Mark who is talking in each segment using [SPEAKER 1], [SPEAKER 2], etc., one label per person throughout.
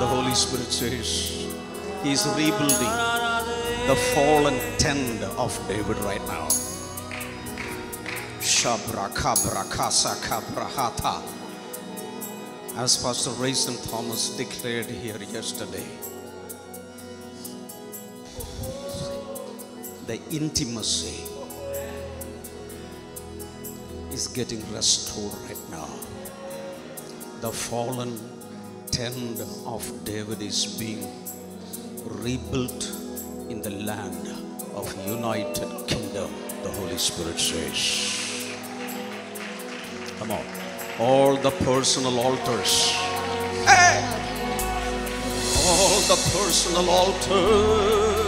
[SPEAKER 1] The Holy Spirit says He is rebuilding the fallen tent of David right now. Shabra kabra kasa kabra hata. As Pastor Rayson Thomas declared here yesterday, the intimacy is getting restored right now. The fallen tent of David is being rebuilt in the land of United Kingdom, the Holy Spirit says. Come on. All the personal altars. Hey! All the personal altars.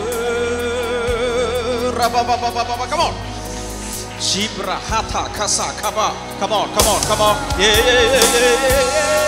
[SPEAKER 1] Come on. Zebra, hata, kasa, kaba. Come on, come on, come on. Yeah, yeah, yeah, yeah, yeah.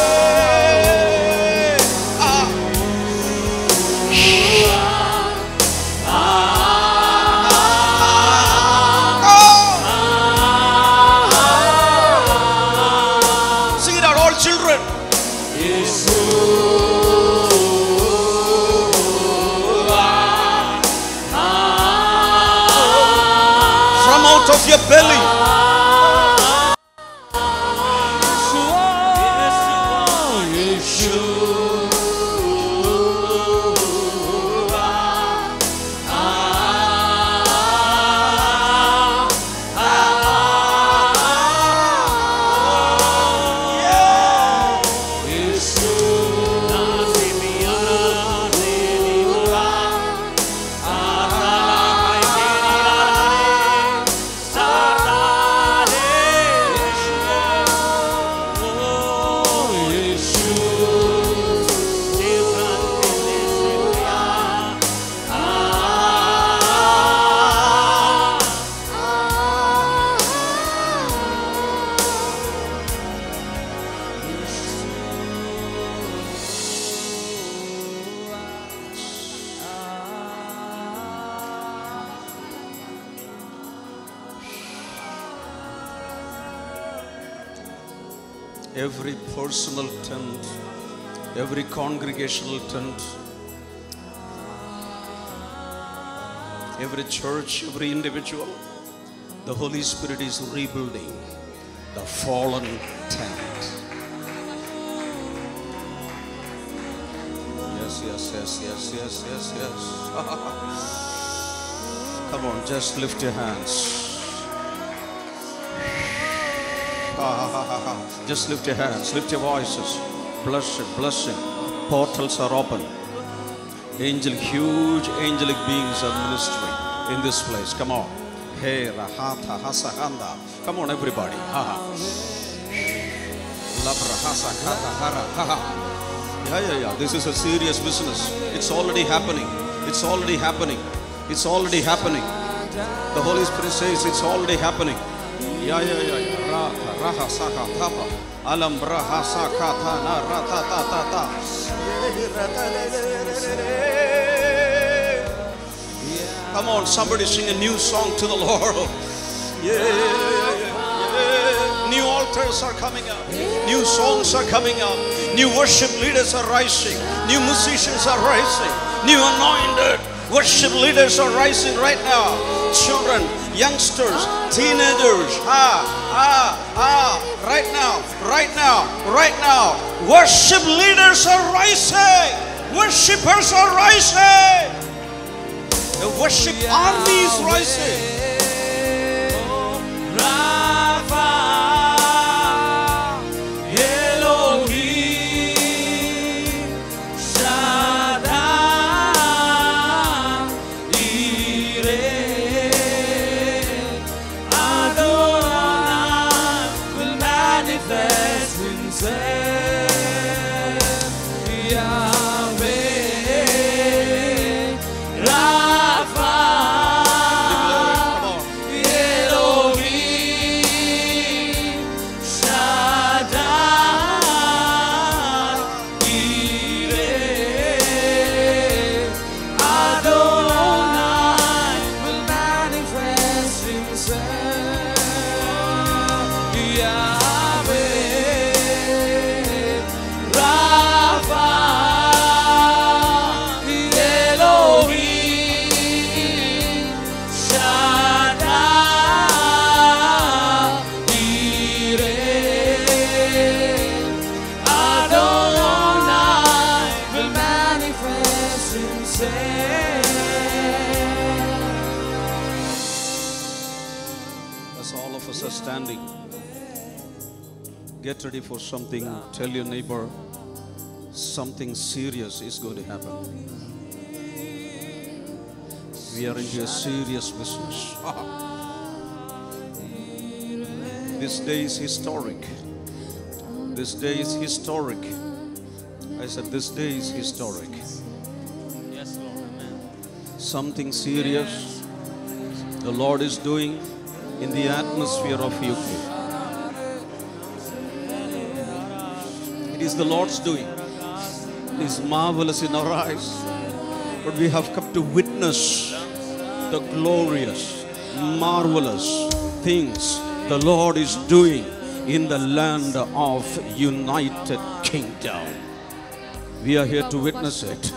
[SPEAKER 1] Of your belly. Every personal tent, every congregational tent, every church, every individual, the Holy Spirit is rebuilding the fallen tent. Yes, yes, yes, yes, yes, yes, yes. Come on, just lift your hands. Just lift your hands, lift your voices. Bless Him, bless Him. Portals are open. Huge angelic beings are ministering in this place. Come on. Hey, rahata, hasahanda. Come on, everybody. Labra, hasakata, hara. Yeah. This is a serious business. It's already happening. It's already happening. It's already happening. The Holy Spirit says it's already happening. Yeah. Raha saka tapa. Alam raha saka ta na rata ta. Come on, somebody sing a new song to the Lord. Yeah. New altars are coming up. New songs are coming up. New worship leaders are rising. New musicians are rising. New anointed worship leaders are rising right now. Children, youngsters, teenagers, right now, worship leaders are rising, worshipers are rising, the worship army is rising. are standing. Get ready for something. Tell your neighbor, something serious is going to happen. We are into a serious business. This day is historic. This day is historic. I said, this day is historic.
[SPEAKER 2] Yes, Lord. Amen.
[SPEAKER 1] Something serious the Lord is doing in the atmosphere of UK. It is the Lord's doing. It is marvelous in our eyes. But we have come to witness the glorious, marvelous things the Lord is doing in the land of United Kingdom. We are here to witness it.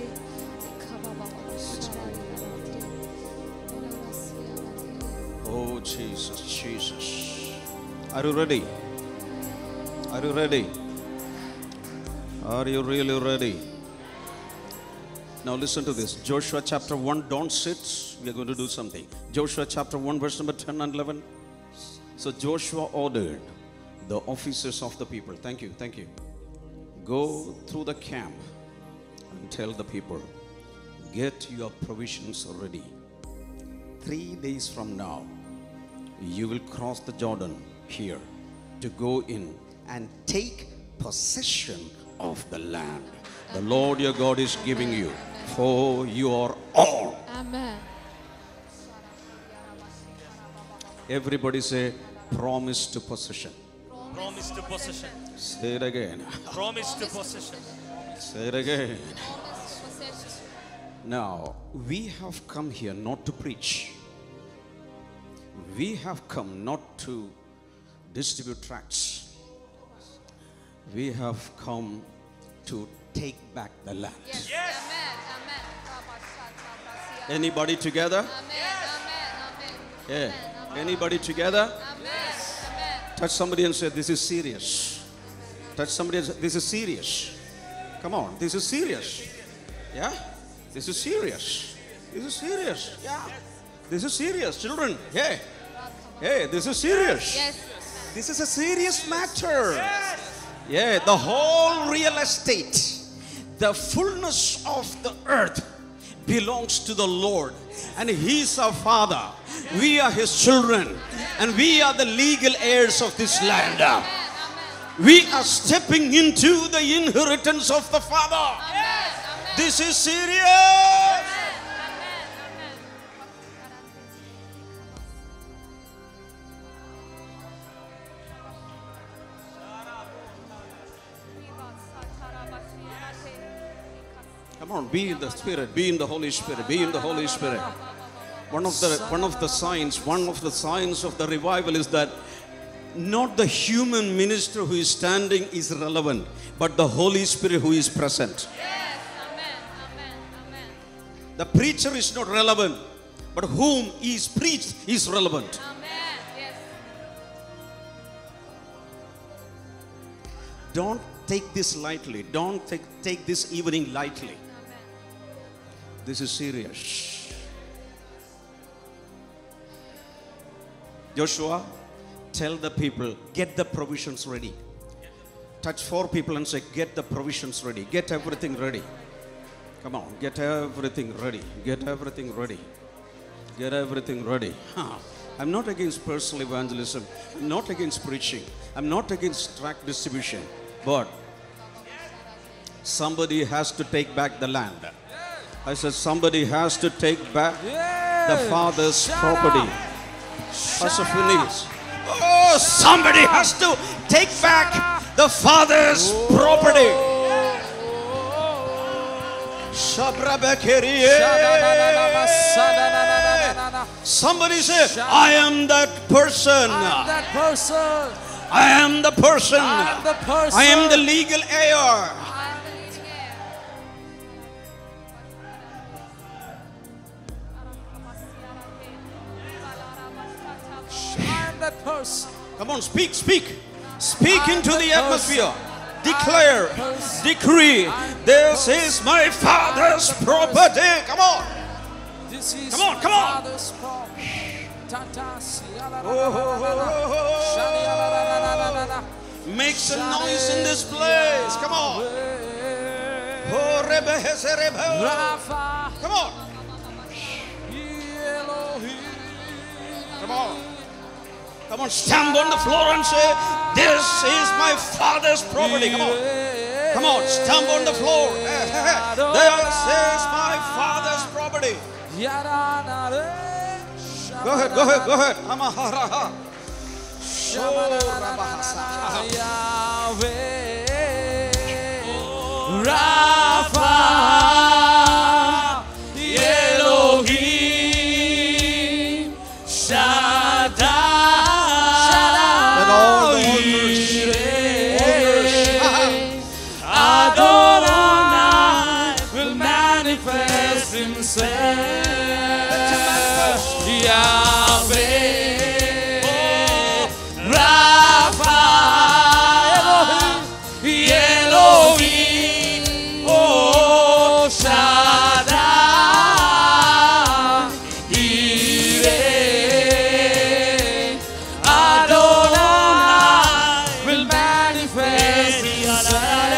[SPEAKER 1] Oh, Jesus, Jesus. Are you ready? Are you ready? Are you really ready? Now listen to this. Joshua chapter 1, don't sit. We are going to do something. Joshua chapter 1, verse number 10 and 11. So Joshua ordered the officers of the people. Thank you, thank you. Go through the camp and tell the people, get your provisions ready. 3 days from now, you will cross the Jordan here to go in and take possession of the land the Lord your God is giving you for your own.
[SPEAKER 3] Amen.
[SPEAKER 1] Everybody say, promise to possession.
[SPEAKER 2] Promise to possession.
[SPEAKER 1] Say it again.
[SPEAKER 2] Promise to possession.
[SPEAKER 1] Say it again. Now, we have come here not to preach. We have come not to distribute tracts. We have come to take back the land.
[SPEAKER 3] Yes.
[SPEAKER 2] Yes.
[SPEAKER 3] Amen.
[SPEAKER 1] Anybody together?
[SPEAKER 3] Amen.
[SPEAKER 1] Yeah. Anybody together?
[SPEAKER 3] Amen.
[SPEAKER 1] Touch somebody and say, this is serious. Touch somebody and say, this is serious. Come on, this is serious. Yeah? This is serious. This is serious. Yeah. This is serious, children. Hey. Hey, this is serious.
[SPEAKER 3] Yes.
[SPEAKER 1] This is a serious matter. Yeah, the whole real estate, the fullness of the earth belongs to the Lord. And He is our Father. We are His children. And we are the legal heirs of this land. We are stepping into the inheritance of the Father. This is serious. Come on, be in the Spirit, be in the Holy Spirit, be in the Holy Spirit. One of the signs of the revival is that not the human minister who is standing is relevant, but the Holy Spirit who is present.
[SPEAKER 3] Yes. Amen.
[SPEAKER 1] The preacher is not relevant, but whom is preached is relevant.
[SPEAKER 3] Amen. Yes.
[SPEAKER 1] Don't take this lightly. Don't take this evening lightly. This is serious. Joshua, tell the people, get the provisions ready. Touch 4 people and say, get the provisions ready. Get everything ready. Come on, get everything ready. Get everything ready. Get everything ready. I'm not against personal evangelism. I'm not against preaching. I'm not against tract distribution. But somebody has to take back the land. I said somebody has to take back the Father's property. Pastor Phineas. Oh, somebody has to take back the Father's property. Somebody say, I am that person. I am the person. I am the legal heir. Come on, speak. Speak into the atmosphere. Declare, decree, this is my Father's property. Come on. Come on. Make some noise in this place. Come on. Oh, come on. Come on. Come on, stamp on the floor and say, this is my Father's property. Come on. Come on, stamp on the floor. This is my Father's property. Go ahead, go ahead, go ahead. Amaharaha.
[SPEAKER 2] Rapha, Elohim, Shaddai,
[SPEAKER 1] Let all the
[SPEAKER 2] Adonai will manifest himself. Yahweh, Rapha, Elohim, oh Shaddai, Yireh, Adonai will manifest himself.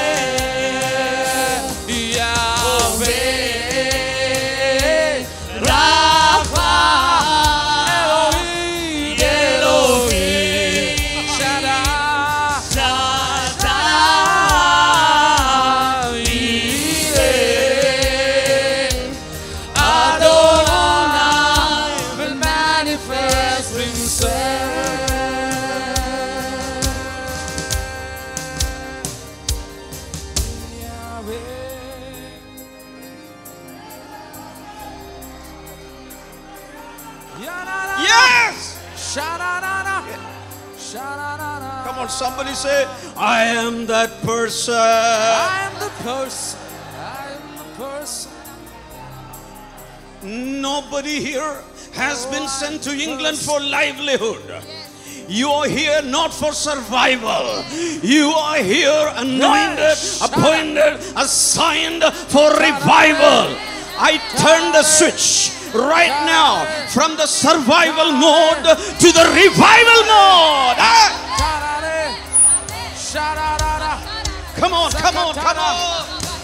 [SPEAKER 2] Yahweh, Rapha, Elohim, Shaddai, Yireh, Adonai will manifest himself.
[SPEAKER 1] yes. Come on, somebody say, I am that person.
[SPEAKER 2] I am the person. I am the person.
[SPEAKER 1] Nobody here has been sent to England for livelihood. You are here not for survival. You are here anointed, appointed, assigned for revival. I turn the switch right now from the survival mode to the revival mode. Ah! Come on, come on, come on.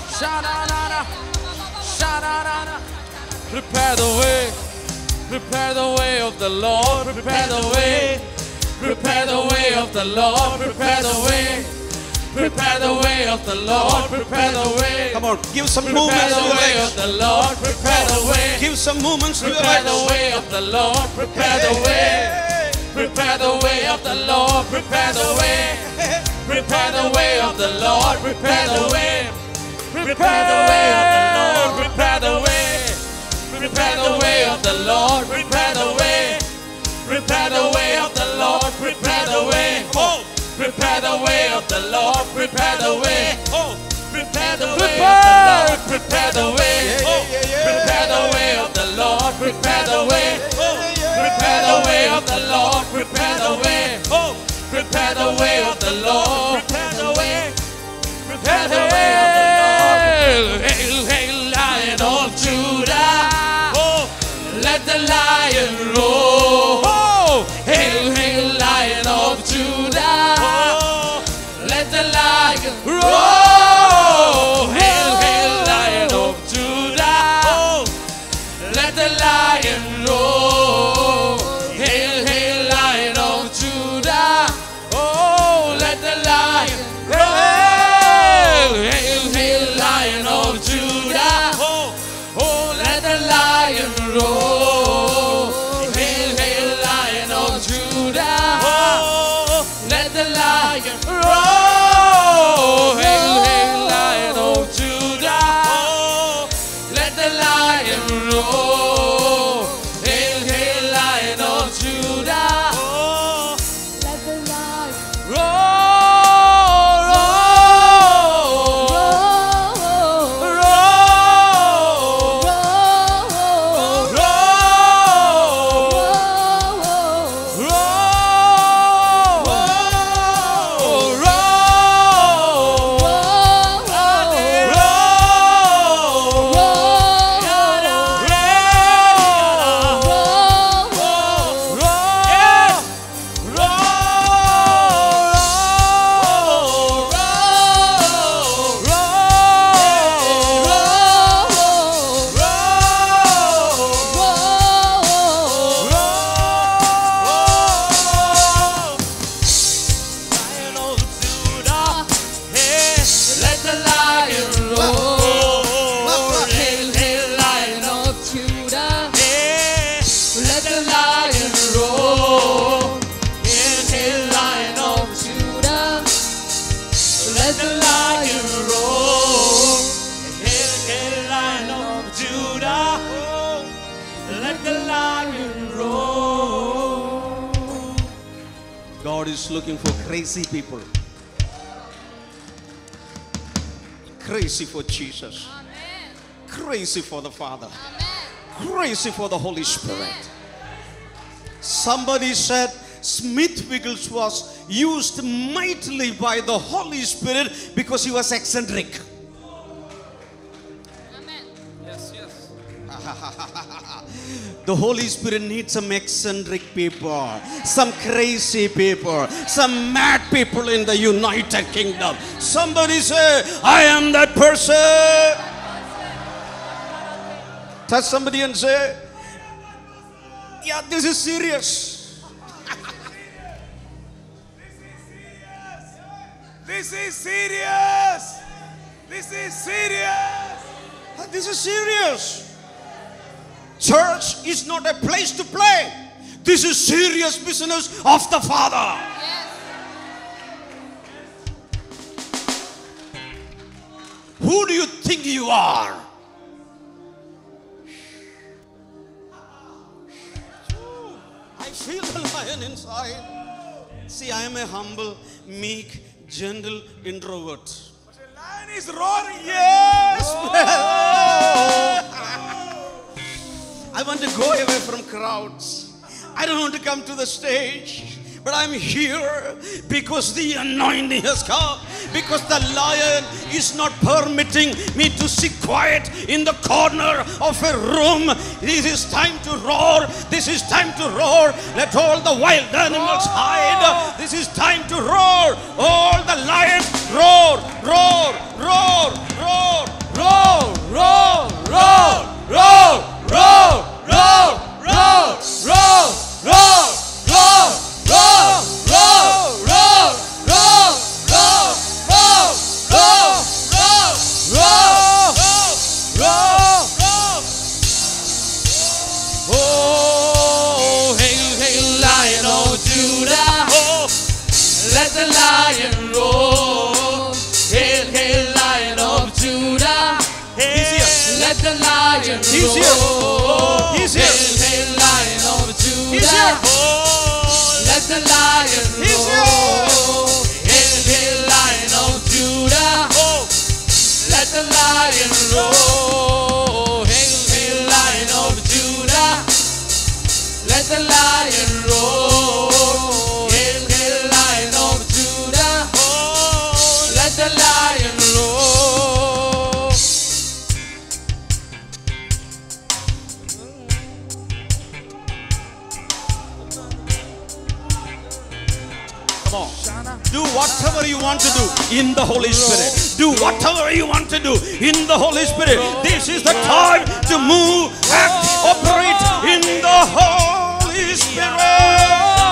[SPEAKER 2] Prepare the way. Prepare the way of the Lord. Prepare the way. Prepare the way of the Lord. Prepare the way. Prepare the way of the Lord. Prepare the way.
[SPEAKER 1] Come on, give some
[SPEAKER 2] Prepare
[SPEAKER 1] movements to
[SPEAKER 2] the
[SPEAKER 1] your
[SPEAKER 2] way of
[SPEAKER 1] legs.
[SPEAKER 2] the Lord. Prepare the way.
[SPEAKER 1] Give some movements to your
[SPEAKER 2] Prepare the
[SPEAKER 1] legs.
[SPEAKER 2] way of the Lord. Prepare the way. Prepare the way of the Lord. Prepare the way. Prepare the way of the Lord. Prepare the way. Prepare the way of the Lord. Prepare the way. Prepare the way of the Lord. Prepare the way. Prepare the way of the Lord. Prepare the way. Oh. Prepare the way of the Lord. Prepare the way. Oh. Prepare the way of the Lord. Prepare the way. Oh. Prepare the way of the Lord. Prepare the way. Oh. Prepare the way of the Lord. Prepare the way. Oh. Prepare the way of the Lord. Prepare the way. Prepare the way of the Lord. Hail, hail, Lion of Judah. Oh, let the lion roar. Oh, hail, hail, Lion of Judah. Oh, let the lion roar. Hail, hail, Lion of Judah. Oh, let the lion roar. Hail, hail, Lion of Judah. Oh, let the lion roar. Hail,
[SPEAKER 1] God is looking for crazy people. Crazy for Jesus.
[SPEAKER 3] Amen.
[SPEAKER 1] Crazy for the Father.
[SPEAKER 3] Amen.
[SPEAKER 1] Crazy for the Holy Spirit. Somebody said Smith Wiggles was used mightily by the Holy Spirit because he was eccentric.
[SPEAKER 3] Amen.
[SPEAKER 2] Yes, yes.
[SPEAKER 1] The Holy Spirit needs some eccentric people, some crazy people, some mad people in the United Kingdom. Somebody say, I am that person. Touch somebody and say, yeah, this is serious.
[SPEAKER 2] This is serious. This is serious.
[SPEAKER 1] This is serious. Church is not a place to play. This is serious business of the Father.
[SPEAKER 3] Yes.
[SPEAKER 1] Who do you think you are? I feel the lion inside. See, I am a humble, meek, gentle introvert.
[SPEAKER 2] The lion is roaring.
[SPEAKER 1] Yes! I want to go away from crowds. I don't want to come to the stage. But I'm here because the anointing has come. Because the lion is not permitting me to sit quiet in the corner of a room. This is time to roar. This is time to roar. Let all the wild animals hide. This is time to roar. All the lions roar, roar, roar, roar, roar, roar, roar, roar, roar, roar, roar, roar, roar, roar. Roar, roar, roar, roar, roar, roar, roar, roar, roar, roar.
[SPEAKER 2] Oh, hail, hail, Lion of Judah. Let the lion roar. Hail, hail, Lion of Judah.
[SPEAKER 1] He's here.
[SPEAKER 2] Let the lion roar.
[SPEAKER 1] He's here. He's here.
[SPEAKER 2] Hail, hail, Lion of Judah.
[SPEAKER 1] He's here.
[SPEAKER 2] Let the lion
[SPEAKER 1] He's
[SPEAKER 2] roar.
[SPEAKER 1] here.
[SPEAKER 2] Hail, hail, Lion of Judah. Let the lion roar. Hail, hail, Lion of Judah. Let the lion roar. Hail, hail, Lion of Judah. Let the lion roar.
[SPEAKER 1] Come on. Do whatever you want to do in the Holy Spirit. Do whatever you want to do in the Holy Spirit. This is the time to move, act, operate in the Holy Spirit.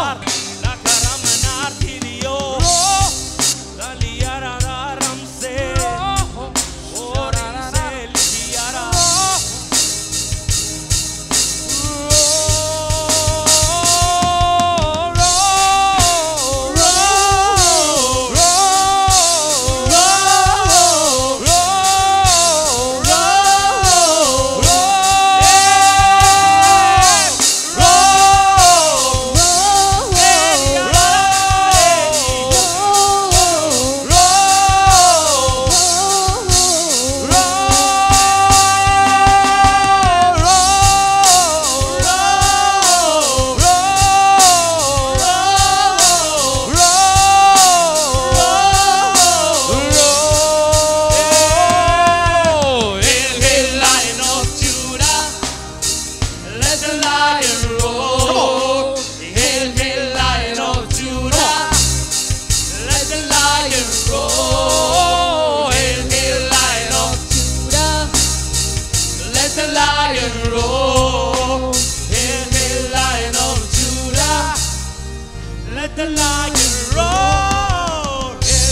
[SPEAKER 2] The lion roar.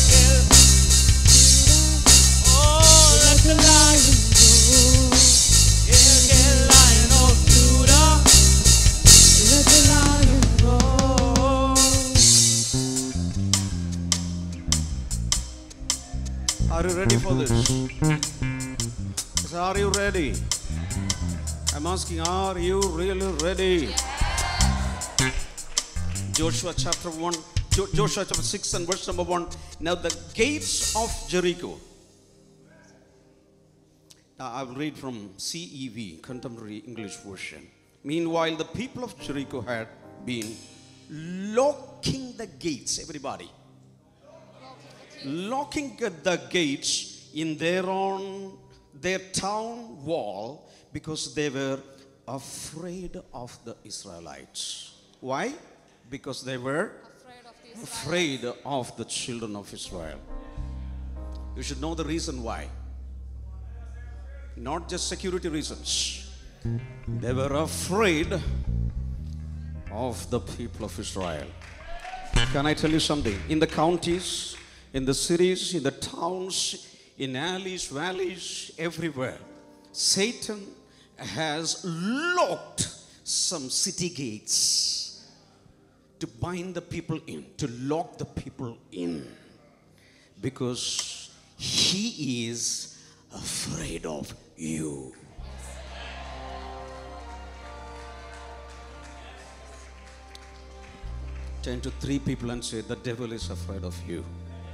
[SPEAKER 2] Oh, let the lion roar. Lion of Judah. Let the lion roar.
[SPEAKER 1] Are you ready for this? Are you ready? I'm asking, are you really ready? Joshua chapter 1, Joshua chapter 6 and verse number 1. Now the gates of Jericho. Now I will read from CEV, Contemporary English Version. Meanwhile, the people of Jericho had been locking the gates. Everybody. Locking the gates in their town wall because they were afraid of the Israelites. Why? Because they were afraid of the children of Israel. You should know the reason why. Not just security reasons. They were afraid of the people of Israel. Can I tell you something? In the counties, in the cities, in the towns, in alleys, valleys, everywhere, Satan has locked some city gates to bind the people in, to lock the people in, because he is afraid of you. Turn to 3 people and say, the devil is afraid of you.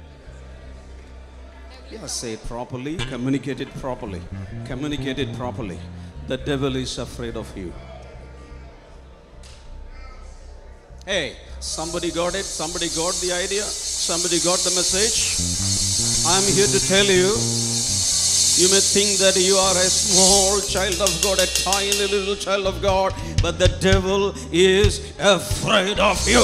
[SPEAKER 1] Yeah, say it properly, communicate it properly. Communicate it properly. The devil is afraid of you. Hey, somebody got it? Somebody got the idea? Somebody got the message? I'm here to tell you, you may think that you are a small child of God, a tiny little child of God, but the devil is afraid of you.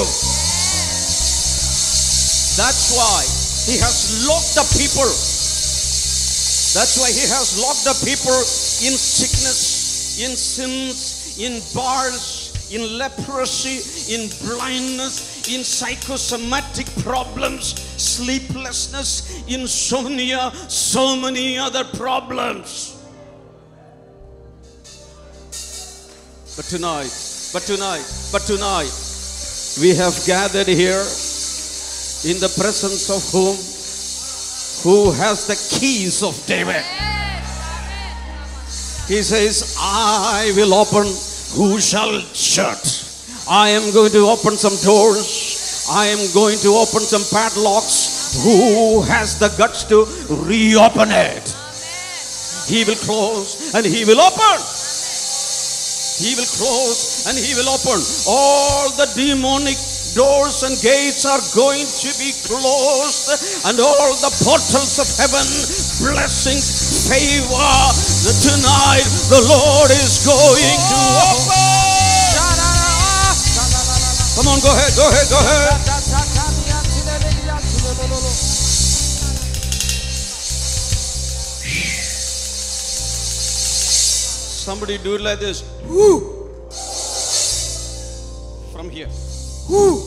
[SPEAKER 1] That's why he has locked the people. That's why he has locked the people in sickness, in sins, in bars, in leprosy, in blindness, in psychosomatic problems, sleeplessness, insomnia, so many other problems. But tonight, we have gathered here in the presence of who has the keys of David. He says, I will open, who shall shut? I am going to open some doors. I am going to open some padlocks. Who has the guts to reopen it? He will close and he will open. He will close and he will open. All the demonic doors and gates are going to be closed, and all the portals of heaven, blessings, favor, tonight the Lord is going to open. Come on, go ahead. Somebody do it like this. Woo. From here. Woo.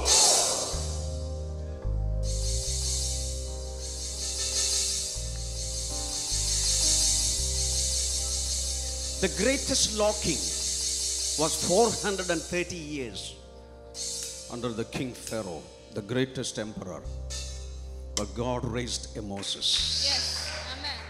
[SPEAKER 1] The greatest locking was 430 years under the King Pharaoh, the greatest emperor. But God raised a Moses.
[SPEAKER 3] Yes. Amen.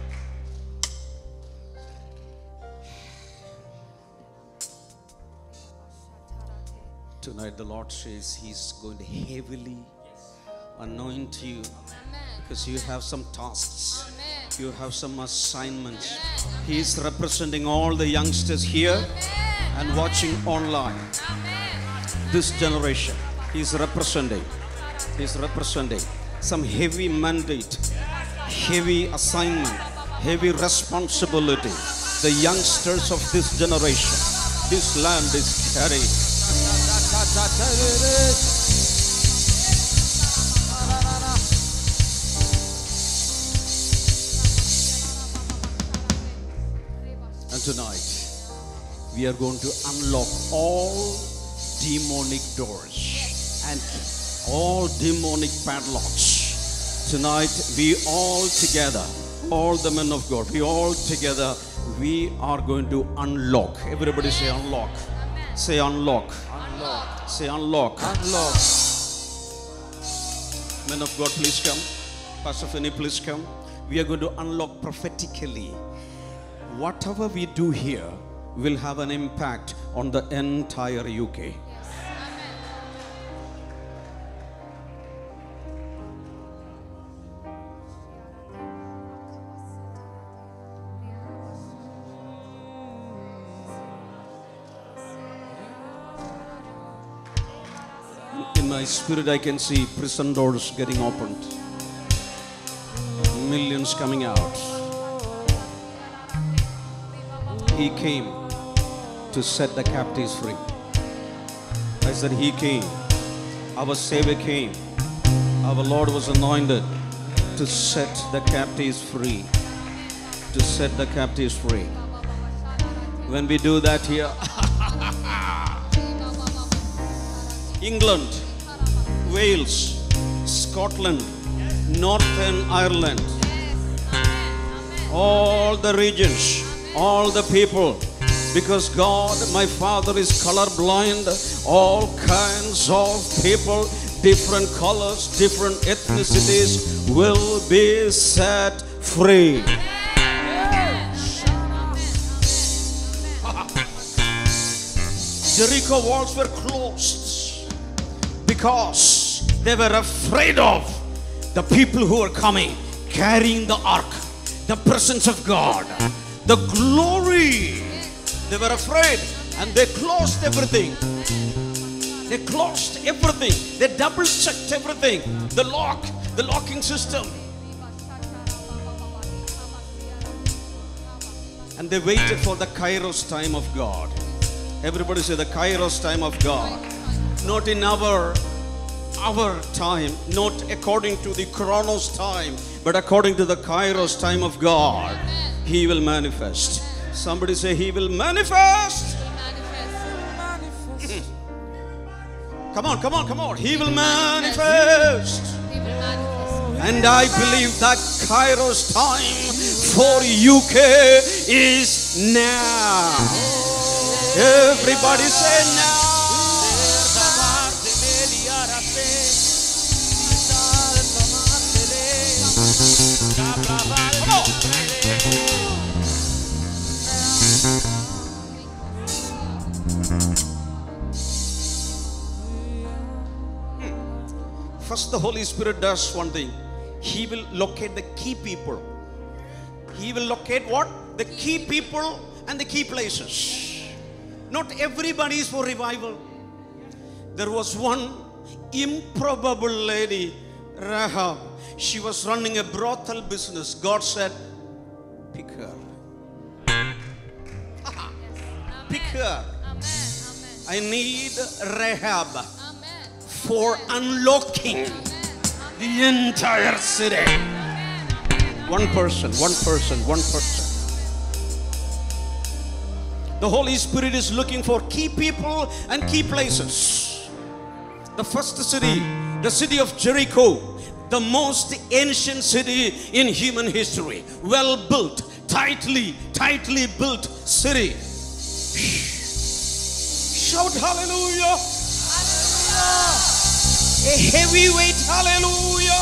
[SPEAKER 1] Tonight the Lord says He's going to heavily anoint you, because you have some tasks.
[SPEAKER 3] Amen.
[SPEAKER 1] You have some assignments. He is representing all the youngsters here and watching online. This generation, He is representing. He is representing some heavy mandate, heavy assignment, heavy responsibility. The youngsters of this generation, this land is carrying. And tonight, we are going to unlock all demonic doors and all demonic padlocks. Tonight, we all together, all the men of God, we all together, we are going to unlock. Everybody say unlock. Say unlock. Unlock. Say unlock. Unlock. Men of God, please come. Pastor Finney, please come. We are going to unlock prophetically. Whatever we do here will have an impact on the entire UK. my spirit I can see prison doors getting opened. Millions coming out. He came to set the captives free. I said He came. Our Savior came. Our Lord was anointed to set the captives free. To set the captives free. When we do that here, England, Wales, Scotland, Northern Ireland, all the regions, all the people, because God, my Father, is colorblind, all kinds of people, different colors, different ethnicities will be set free. Jericho walls were closed because they were afraid of the people who were coming, carrying the ark, the presence of God, the glory. They were afraid and they closed everything. They closed everything. They double checked everything. The locking system. And they waited for the Kairos time of God. Everybody say the Kairos time of God. Not in our time, not according to the Chronos time, but according to the Kairos time of God. He will manifest. Somebody say He will manifest. Come on. He will manifest. And I believe that Kairos time for UK is now. Everybody say now. Come on. First, the Holy Spirit does one thing. He will locate the key people. He will locate what? The key people and the key places. Not everybody is for revival. There was one improbable lady, Rahab. She was running a brothel business. God said, pick her. Pick her. I need Rahab for unlocking the entire city. One person. The Holy Spirit is looking for key people and key places. The first city, the city of Jericho, the most ancient city in human history. Well built, tightly built city. Shout hallelujah. A heavyweight hallelujah.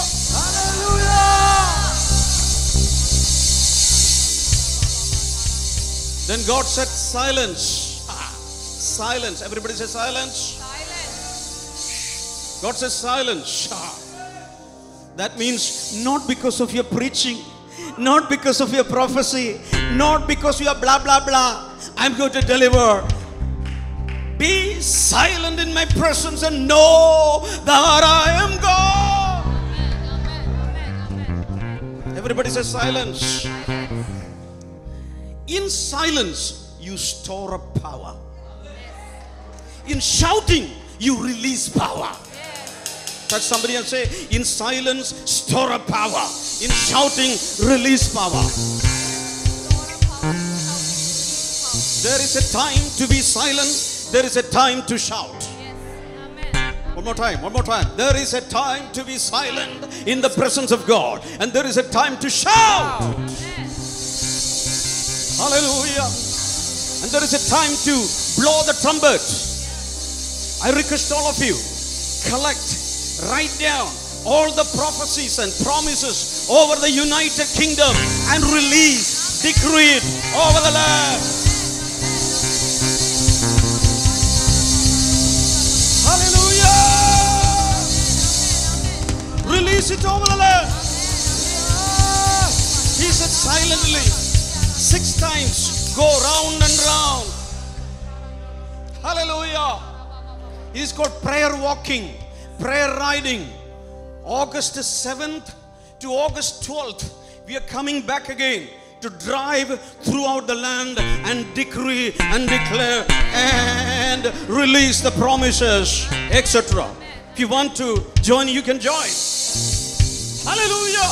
[SPEAKER 1] Then God said silence. Silence. Everybody say silence. God says silence. That means not because of your preaching, not because of your prophecy, not because you are blah blah blah. I'm going to deliver. Be silent in my presence and know that I am God. Everybody says silence. In silence, you store up power. In shouting, you release power. Touch somebody and say, in silence, store up power. In shouting, release power. There is a time to be silent. There is a time to shout. One more time. There is a time to be silent in the presence of God. And there is a time to shout. Hallelujah. And there is a time to blow the trumpet. I request all of you, write down all the prophecies and promises over the United Kingdom and release, decree it over the land. Hallelujah. Release it over the land. He said silently, 6 times, go round and round. Hallelujah. It is called prayer walking. prayer riding. August 7th to August 12th, we are coming back again to drive throughout the land and decree and declare and release the promises, etc. If you want to join, you can join. Hallelujah.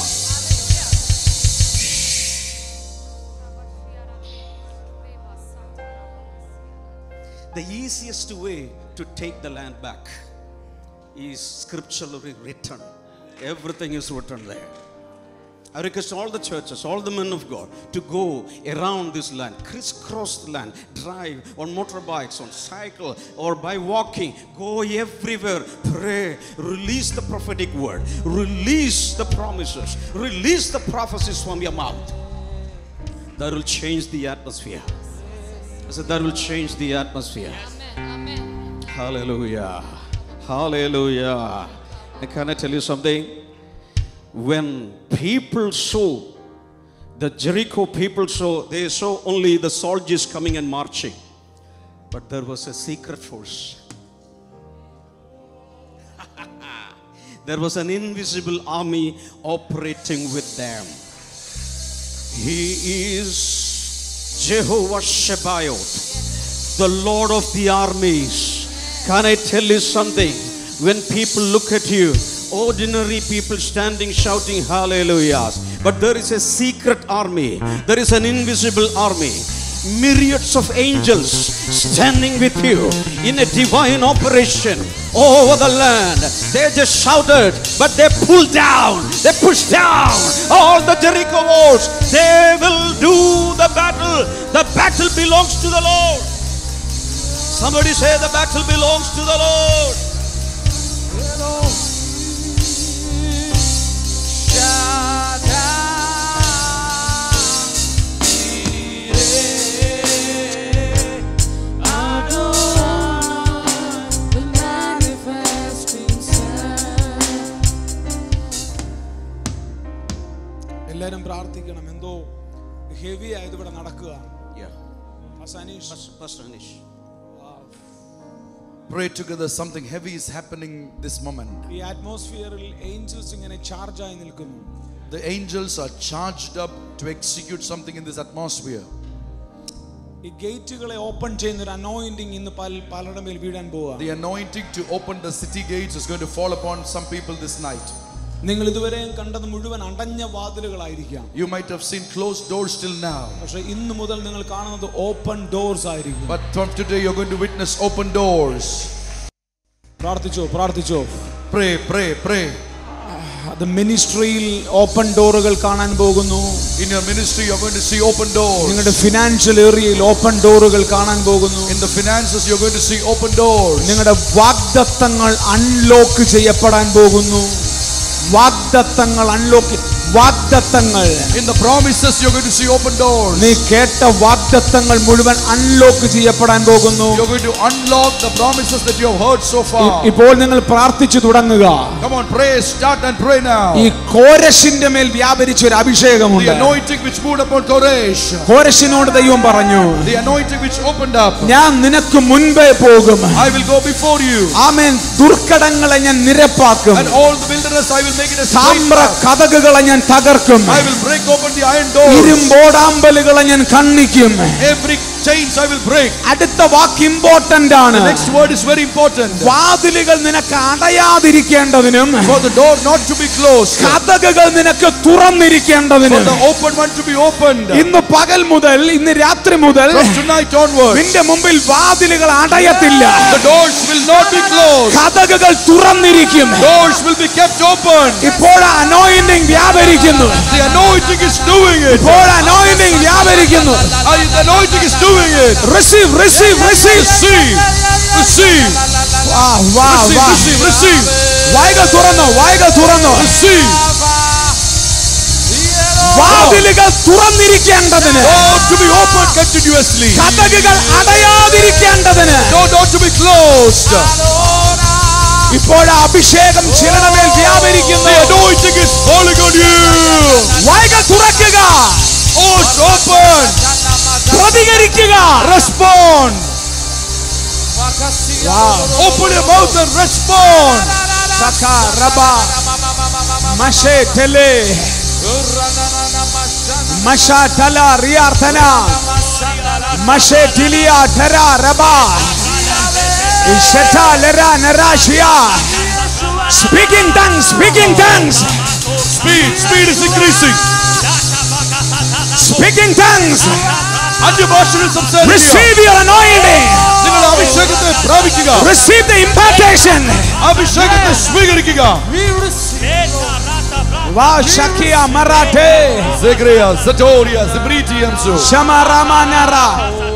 [SPEAKER 1] The easiest way to take the land back is scripturally written. Everything is written there. I request all the churches, all the men of God to go around this land, crisscross the land, drive on motorbikes, on cycle, or by walking. Go everywhere, pray, release the prophetic word, release the promises, release the prophecies from your mouth. That will change the atmosphere. I said that will change the atmosphere.
[SPEAKER 3] Amen. Amen.
[SPEAKER 1] Hallelujah. Hallelujah. And can I tell you something? When people saw, the Jericho people saw, they saw only the soldiers coming and marching. But there was a secret force. There was an invisible army operating with them. He is Jehovah Shebaoth, the Lord of the armies. Can I tell you something? When people look at you, ordinary people standing shouting hallelujahs, but there is a secret army, there is an invisible army, myriads of angels standing with you in a divine operation over the land. They just shouted, but they pulled down, they pushed down all the Jericho walls. They will do the battle. The battle belongs to the Lord. Somebody say the battle belongs to the Lord.
[SPEAKER 2] എല്ലാവരും പ്രാർത്ഥിക്കണം. എന്തോ heavy ആയത് ഇവിടെ നടക്കുക.
[SPEAKER 1] Pastor Anish.
[SPEAKER 4] Pray together. Something heavy is happening this moment.
[SPEAKER 2] ഈ അറ്റ്മോസ്ഫിയറിൽ Angeles ഇങ്ങനെ charge ആയി നിൽക്കുന്നു.
[SPEAKER 4] The angels are charged up to execute something in this atmosphere.
[SPEAKER 2] ഈ ഗേറ്റുകളെ ഓപ്പൺ ചെയ്യുന്ന ഒരു അനോയിന്റിംഗ് ഇന്ന് പലരുടെ മേൽ വീഴാൻ പോവുക.
[SPEAKER 4] The anointing to open the city gates is going to fall upon some people this night.
[SPEAKER 2] നിങ്ങൾ ഇതുവരെയും കണ്ടത് മുഴുവൻ അടഞ്ഞ വാതിലുകളായിരിക്കാം.
[SPEAKER 4] You might have seen closed doors till now.
[SPEAKER 2] പക്ഷേ ഇന്ന് മുതൽ നിങ്ങൾ കാണുന്നത് ഓപ്പൺ ഡോർസ് ആയിരിക്കും.
[SPEAKER 4] But from today you're going to witness open doors.
[SPEAKER 2] പ്രാർത്ഥിച്ചോ.
[SPEAKER 4] Pray.
[SPEAKER 2] The മിനിസ്ട്രിയിൽ ഓപ്പൺ ഡോറുകൾ കാണാൻ പോകുന്നു.
[SPEAKER 4] In your ministry you're going to see open doors.
[SPEAKER 2] നിങ്ങളുടെ ഫിനാൻഷ്യൽ ഏരിയയിൽ ഓപ്പൺ ഡോറുകൾ കാണാൻ പോകുന്നു.
[SPEAKER 4] In the finances you're going to see open doors.
[SPEAKER 2] നിങ്ങളുടെ വാഗ്ദത്തങ്ങൾ അൺലോക്ക് ചെയ്യപ്പെടാൻ പോകുന്നു. വാഗ്ദത്തങ്ങൾ അൺലോക്ക്. വാഗ്ദത്തങ്ങൾ.
[SPEAKER 4] In the promises you're going to see open doors.
[SPEAKER 2] നീ കേട്ട വാഗ്ദത്തങ്ങൾ മുഴുവൻ അൺലോക്ക് ചെയ്യപ്പെടാൻ പോകുന്നു.
[SPEAKER 4] You're going to unlock the promises that you have heard so far.
[SPEAKER 2] ഇപ്പോൾ നിങ്ങൾ പ്രാർത്ഥിച്ചു തുടങ്ങുക.
[SPEAKER 4] Come on, pray, start and pray now.
[SPEAKER 2] ഈ കോരശിന്റെ മേൽ വ്യാപരിച്ച ഒരു അഭിഷേകമുണ്ട്.
[SPEAKER 4] The anointing which moved upon Koresh.
[SPEAKER 2] കോരശിനോട് ദൈവം പറഞ്ഞു,
[SPEAKER 4] The anointing which opened up.
[SPEAKER 2] ഞാൻ നിനക്ക് മുൻപേ പോകും.
[SPEAKER 4] I will go before you.
[SPEAKER 2] ആമേൻ. ദുർഘടങ്ങളെ ഞാൻ നിരപ്പാക്കും.
[SPEAKER 4] And all the wilderness I will make it a straight
[SPEAKER 2] Thamir
[SPEAKER 4] path.
[SPEAKER 2] കതകുകളെ ഞാൻ തകർക്കും.
[SPEAKER 4] I will break open the iron doors.
[SPEAKER 2] ഇരുമ്പോടാമ്പലുകളെ ഞാൻ ഖണ്ഡിക്കും.
[SPEAKER 4] Every chains I will break.
[SPEAKER 2] അടുത്ത വാക്ക് ഇമ്പോർട്ടന്റ് ആണ്.
[SPEAKER 4] The next word is very important.
[SPEAKER 2] വാതിലുകൾ നിനക്ക് അടയാതിരിക്കേണ്ടതിനും,
[SPEAKER 4] For the door not to be closed.
[SPEAKER 2] കതകുകൾ നിനക്ക് തുറന്നിരിക്കേണ്ടതിനും,
[SPEAKER 4] For the open one to be opened.
[SPEAKER 2] ഇന്ന് പകൽ മുതൽ, ഇന്ന് രാത്രി മുതൽ
[SPEAKER 4] From tonight onwards.
[SPEAKER 2] നിന്റെ മുമ്പിൽ വാതിലുകൾ അടയത്തില്ല.
[SPEAKER 4] The doors will not be closed.
[SPEAKER 2] കതകുകൾ തുറന്നിരിക്കും.
[SPEAKER 4] Doors will be kept open.
[SPEAKER 2] ഇപ്പോൾ അനോയിന്റിംഗ് വ്യാപരിക്കുന്നു.
[SPEAKER 4] The anointing is doing it.
[SPEAKER 2] ഇപ്പോൾ അനോയിന്റിംഗ് വ്യാപരിക്കുന്നു.
[SPEAKER 4] The anointing is doing it.
[SPEAKER 2] Receive.
[SPEAKER 4] Receive. Receive.
[SPEAKER 2] വായ്കൾ തുറന്നു.
[SPEAKER 4] Receive.
[SPEAKER 2] വാതിലുകൾ തുറന്നിരിക്കേണ്ടതിന്,
[SPEAKER 4] Door to be opened continuously.
[SPEAKER 2] കതകുകൾ അടയാതിരിക്കേണ്ടതിന്,
[SPEAKER 4] Door not to be closed.
[SPEAKER 2] ഇപ്പോൾ അഭിഷേകം ചിലരുടെ മേൽ വ്യാപരിക്കുന്നു.
[SPEAKER 4] The anointing is falling on you.
[SPEAKER 2] വായ്കൾ തുറക്കുക.
[SPEAKER 4] Doors open.
[SPEAKER 2] പ്രതികരിക്കുക.
[SPEAKER 4] Respond. Open your mouth and respond.
[SPEAKER 2] Saka Raba Mashe Tele Masha Tala Riartana Mashe Tilia Tara Raba Isheta Lera Narashia. Speaking tongues, speaking tongues.
[SPEAKER 4] Speed is increasing.
[SPEAKER 2] Speaking tongues.
[SPEAKER 4] Receive
[SPEAKER 2] Receive your anointing. Receive the impartation. Wow, Shakia Marate.
[SPEAKER 4] Zegrea, Zatoria, Zibriti and so.
[SPEAKER 2] Shamaramanara.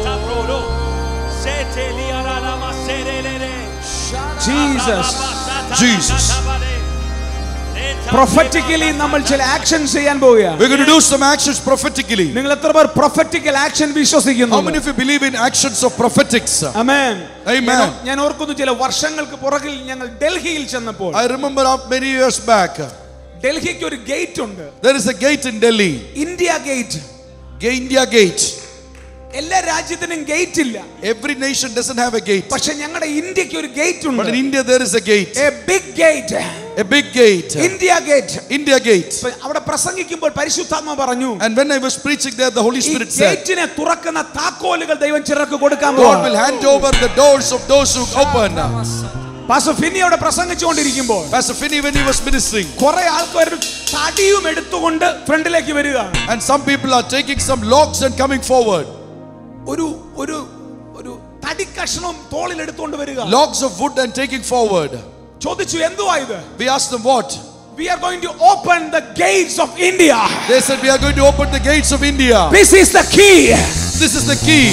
[SPEAKER 2] Jesus. Prophetically നമ്മൾ ചില actions ചെയ്യാൻ പോവുകയാണ്.
[SPEAKER 4] We're going to do some actions prophetically.
[SPEAKER 2] നിങ്ങൾ എത്ര പേർ prophetical action വിശ്വസിക്കുന്നു?
[SPEAKER 4] How many of you believe in actions of prophetics?
[SPEAKER 2] Amen.
[SPEAKER 4] Amen.
[SPEAKER 2] ഞാൻ ഓർക്കുന്നു ചില വർഷങ്ങൾക്ക് പുറകിൽ ഞങ്ങൾ ഡൽഹിയിൽ ചെന്നപ്പോൾ
[SPEAKER 4] I remember many years back.
[SPEAKER 2] ഡൽഹിക്ക് ഒരു ഗേറ്റ് ഉണ്ട്.
[SPEAKER 4] There is a gate in Delhi.
[SPEAKER 2] India gate.
[SPEAKER 4] India gate.
[SPEAKER 2] എല്ലാ രാജ്യത്തിനും ഗേറ്റ് ഇല്ല.
[SPEAKER 4] Every nation doesn't have a gate.
[SPEAKER 2] പക്ഷേ ഞങ്ങളുടെ ഇന്ത്യക്ക് ഒരു ഗേറ്റ് ഉണ്ട്.
[SPEAKER 4] But in India there is a gate.
[SPEAKER 2] A big gate.
[SPEAKER 4] A big gate.
[SPEAKER 2] India gate.
[SPEAKER 4] India gate.
[SPEAKER 2] അവിടെ പ്രസംഗിക്കുമ്പോൾ പരിശുദ്ധാത്മ പറഞ്ഞു.
[SPEAKER 4] And when I was preaching there, the Holy Spirit said,
[SPEAKER 2] ഗേറ്റിനെ തുറക്കുന്ന താക്കോലുകൾ ദൈവം ചിലർക്ക് കൊടുക്കാൻ പോകുന്നു.
[SPEAKER 4] God will hand over the doors of those who open.
[SPEAKER 2] Pastor Finny അവിടെ പ്രസംഗിച്ചുകൊണ്ടിരിക്കുമ്പോൾ
[SPEAKER 4] Pastor Finney, when he was ministering,
[SPEAKER 2] കുറെ ആൾക്കാർ തടിയും എടുത്തുകൊണ്ട് ഫ്രണ്ടിലേക്ക് വരികയാണ്.
[SPEAKER 4] and some people are taking some logs and coming forward.
[SPEAKER 2] ഒരു ഒരു ഒരു തടി കഷ്ണം തോളിൽ എടുത്തുകൊണ്ട് വരിക.
[SPEAKER 4] Logs of wood and taking forward.
[SPEAKER 2] ചോദിച്ചു എന്തുവാ ഇത്?
[SPEAKER 4] We asked them what?
[SPEAKER 2] We are going to open the gates of India.
[SPEAKER 4] They said we are going to open the gates of India.
[SPEAKER 2] This is the key.
[SPEAKER 4] This is the key.